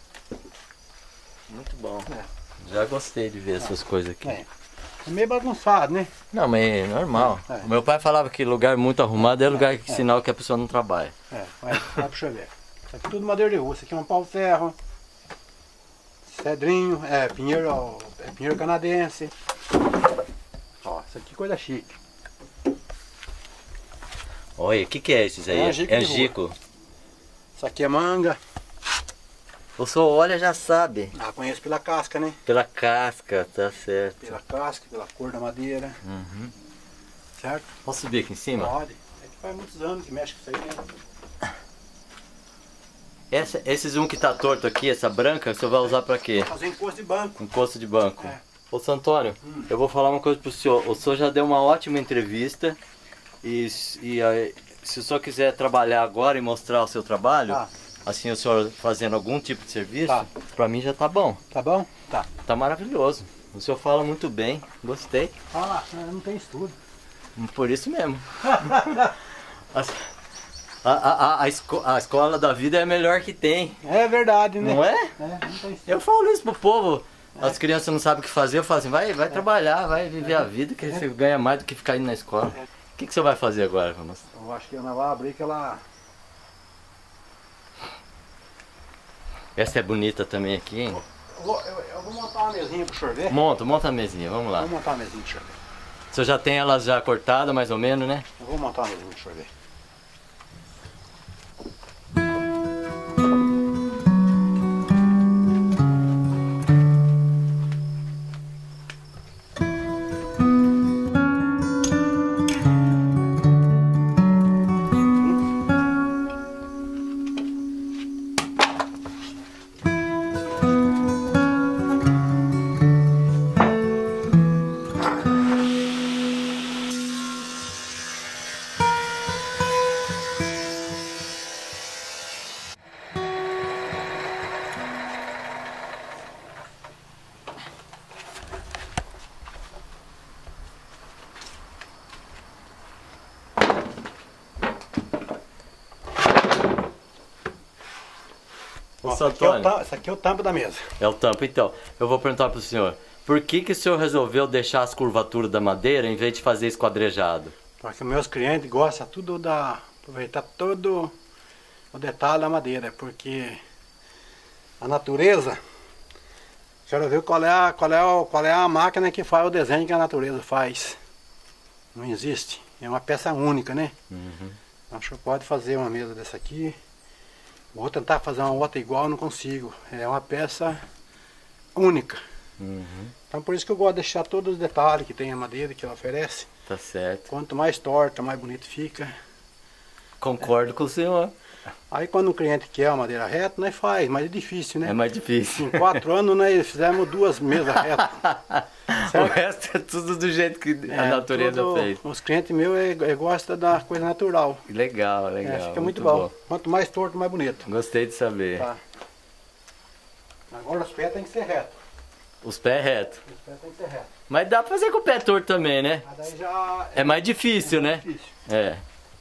Muito bom. Já gostei de ver essas coisas aqui.
É meio bagunçado, né?
Não, mas é normal. O meu pai falava que lugar muito arrumado é lugar que sinal que a pessoa não trabalha.
Vai pro chover. Isso aqui é tudo madeira de rua. Isso aqui é um pau-ferro. Cedrinho, pinheiro canadense. Ó, isso aqui é coisa chique.
Olha, o que é esses aí?
É angico
É
de
angico.
Isso aqui é manga.
O senhor olha já sabe.
Conheço pela casca, né?
Pela casca, tá certo.
Pela casca, pela cor da madeira. Certo?
Posso subir aqui em cima?
Pode. É que faz muitos anos que mexe com isso aí, né?
Esses que tá torto aqui, essa branca, o senhor vai usar pra quê?
Fazer encosto de banco.
Encosto de banco. Ô, Santo Antônio, eu vou falar uma coisa pro senhor. O senhor já deu uma ótima entrevista. E se o senhor quiser trabalhar agora e mostrar o seu trabalho, assim o senhor fazendo algum tipo de serviço, pra mim já tá bom.
Tá bom? Tá.
Tá maravilhoso. O senhor fala muito bem, gostei.
Não tem estudo.
Por isso mesmo. A escola da vida é a melhor que tem.
É verdade, né?
Não é?
Não tem estudo.
Eu falo isso pro povo. As crianças não sabem o que fazer, eu falo assim, vai trabalhar, vai viver a vida, que você ganha mais do que ficar indo na escola. O que você vai fazer agora, Vamos?
Eu acho que ela vai abrir aquela...
Essa é bonita também aqui, hein?
Eu vou montar uma mesinha pro senhor ver.
Monta a mesinha, vamos lá.
Vou montar uma mesinha pro senhor ver.
O senhor já tem elas já cortadas, mais ou menos, né?
Eu vou montar uma mesinha pro senhor ver.
Ô, seu Antônio,
esse aqui é o tampo da mesa.
é o tampo, então. Eu vou perguntar pro senhor. Por que o senhor resolveu deixar as curvaturas da madeira em vez de fazer esquadrejado?
Porque meus clientes gostam tudo aproveitar todo o detalhe da madeira, porque a natureza, quero ver qual é a máquina que faz o desenho que a natureza faz. Não existe, é uma peça única, né? Então o senhor pode fazer uma mesa dessa aqui, vou tentar fazer uma outra igual, não consigo, é uma peça única. Então por isso que eu gosto de deixar todos os detalhes que tem a madeira que ela oferece.
Tá certo.
Quanto mais torta, mais bonito fica.
Concordo com o senhor.
Aí quando o cliente quer uma madeira reta, nós faz, mas é difícil, né?
É mais difícil.
Em 4 anos nós fizemos 2 mesas retas.
O resto é tudo do jeito que a natureza fez.
Os clientes meus gostam da coisa natural.
Legal, legal.
Fica muito bom. Quanto mais torto, mais bonito.
Gostei de saber.
Tá. Agora os pés tem que ser retos.
Os pés retos.
Os pés tem que ser retos.
Mas dá pra fazer com o pé torto também, né?
Mas daí já
É mais difícil, né?
difícil.
É.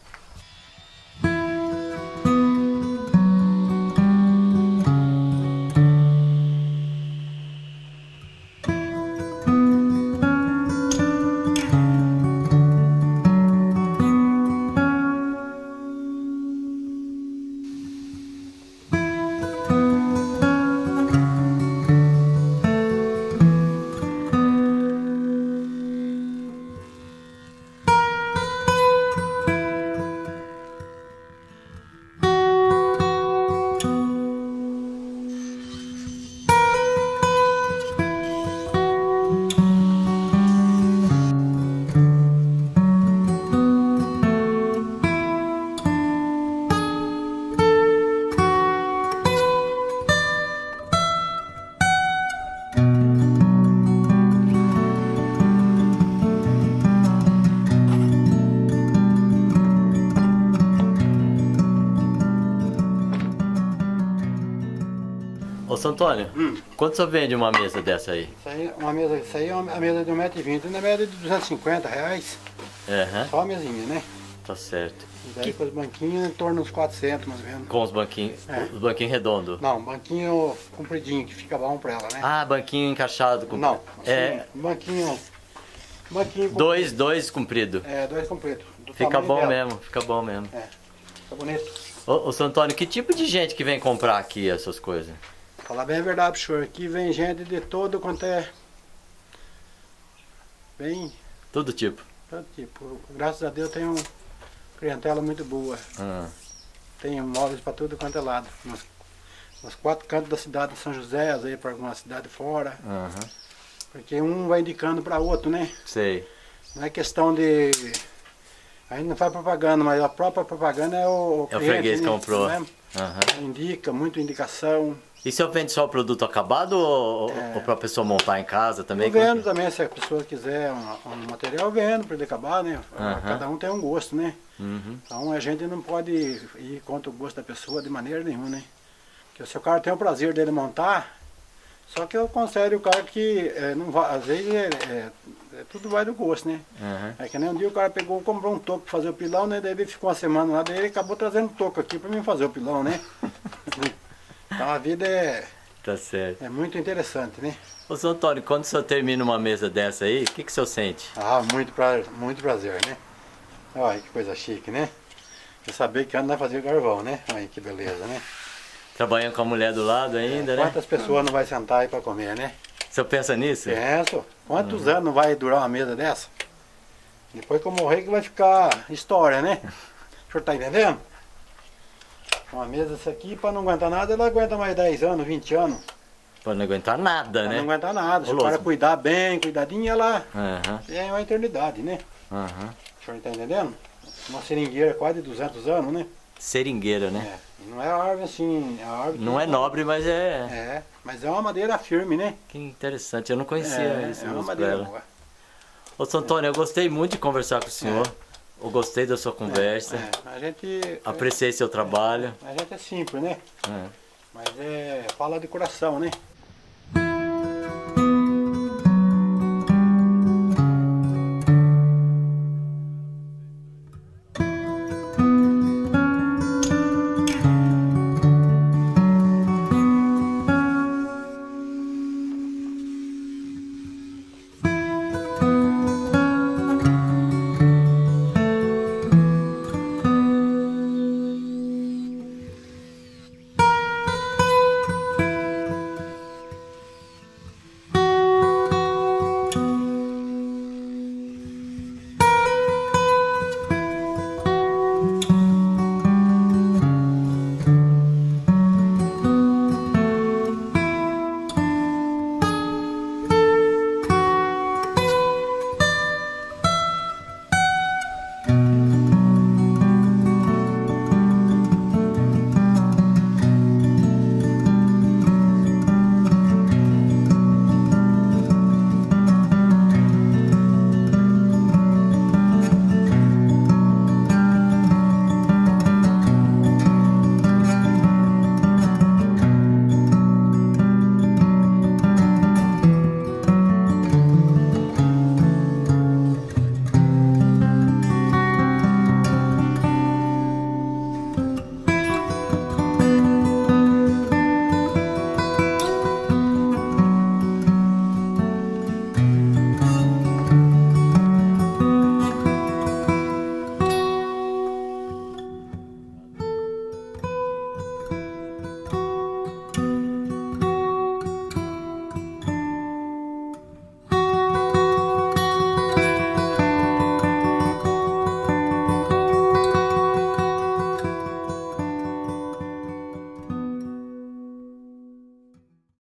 Ô, seu Antônio, quanto você vende uma mesa dessa aí?
Isso aí é uma mesa de 1,20 m, na média de R$250.
Aham,
Só a mesinha, né?
tá certo.
E daí com os banquinhos em torno dos 400, mais ou menos.
Com os banquinhos redondos.
Não, banquinho compridinho, que fica bom pra ela, né?
Ah, banquinho encaixado. Com...
Não, assim,
É,
banquinho
dois comprido.
É, 2 compridos. do
Fica
tamanho
bom
dela.
mesmo, fica bom mesmo.
É, fica bonito.
Ô, seu Antônio, que tipo de gente que vem comprar aqui essas coisas?
Falar bem a verdade pro senhor, aqui vem gente de todo quanto é. Bem,
Todo tipo.
todo tipo. Graças a Deus tem uma clientela muito boa.
Ah,
Tem móveis para tudo quanto é lado. Nos 4 cantos da cidade de São José, às vezes para alguma cidade fora.
aham,
Porque um vai indicando para outro, né?
sei.
Não é questão de. A gente não faz propaganda, mas a própria propaganda é o
É o
cliente,
freguês que
né?
comprou.
Né?
Aham.
Indica, muita indicação.
E se eu vendo só o produto acabado ou pra pessoa montar em casa também?
Eu vendo também, se a pessoa quiser um material, eu vendo para ele acabar, né?
Aham.
Cada um tem um gosto, né?
Uhum.
Então a gente não pode ir contra o gosto da pessoa de maneira nenhuma, né? Porque se o cara tem o prazer dele montar, só que eu aconselho o cara que não vai, às vezes tudo vai do gosto, né?
Aham.
É que nem um dia o cara pegou, comprou um toco para fazer o pilão, né? Daí ele ficou uma semana lá, daí ele acabou trazendo um toco aqui para mim fazer o pilão, né? Então a vida
Tá certo.
é muito interessante, né?
Ô, seu Antônio, quando o senhor termina uma mesa dessa aí, o que o senhor sente?
Ah, muito prazer, né? Olha que coisa chique, né? Eu sabia que antes nós fazia carvão, né? Olha que beleza, né?
Trabalhando com a mulher do lado ainda, né?
Quantas pessoas não vai sentar aí para comer, né?
O senhor pensa nisso?
Penso. Quantos anos vai durar uma mesa dessa? Depois que eu morrer que vai ficar história, né? O senhor tá entendendo? Uma mesa dessa aqui, para não aguentar nada, ela aguenta mais 10 anos, 20 anos.
Pra não aguentar nada,
Pra
né?
não aguentar nada. Se
Ô,
o cara
Lúcio.
cuidar bem, cuidadinho, ela
Aham,
é uma eternidade, né?
aham.
O senhor tá entendendo? Uma seringueira quase 200 anos, né?
Seringueira, né?
É. E não é árvore assim, é árvore que
Não é nobre, mas é...
É, mas é uma madeira firme, né?
Que interessante, eu não conhecia esse
é uma
uso
madeira
dela.
boa.
Ô, seu Antônio, eu gostei muito de conversar com o senhor. Eu gostei da sua conversa.
A gente.
Apreciei seu trabalho.
A gente é simples, né?
É.
Mas fala de coração, né?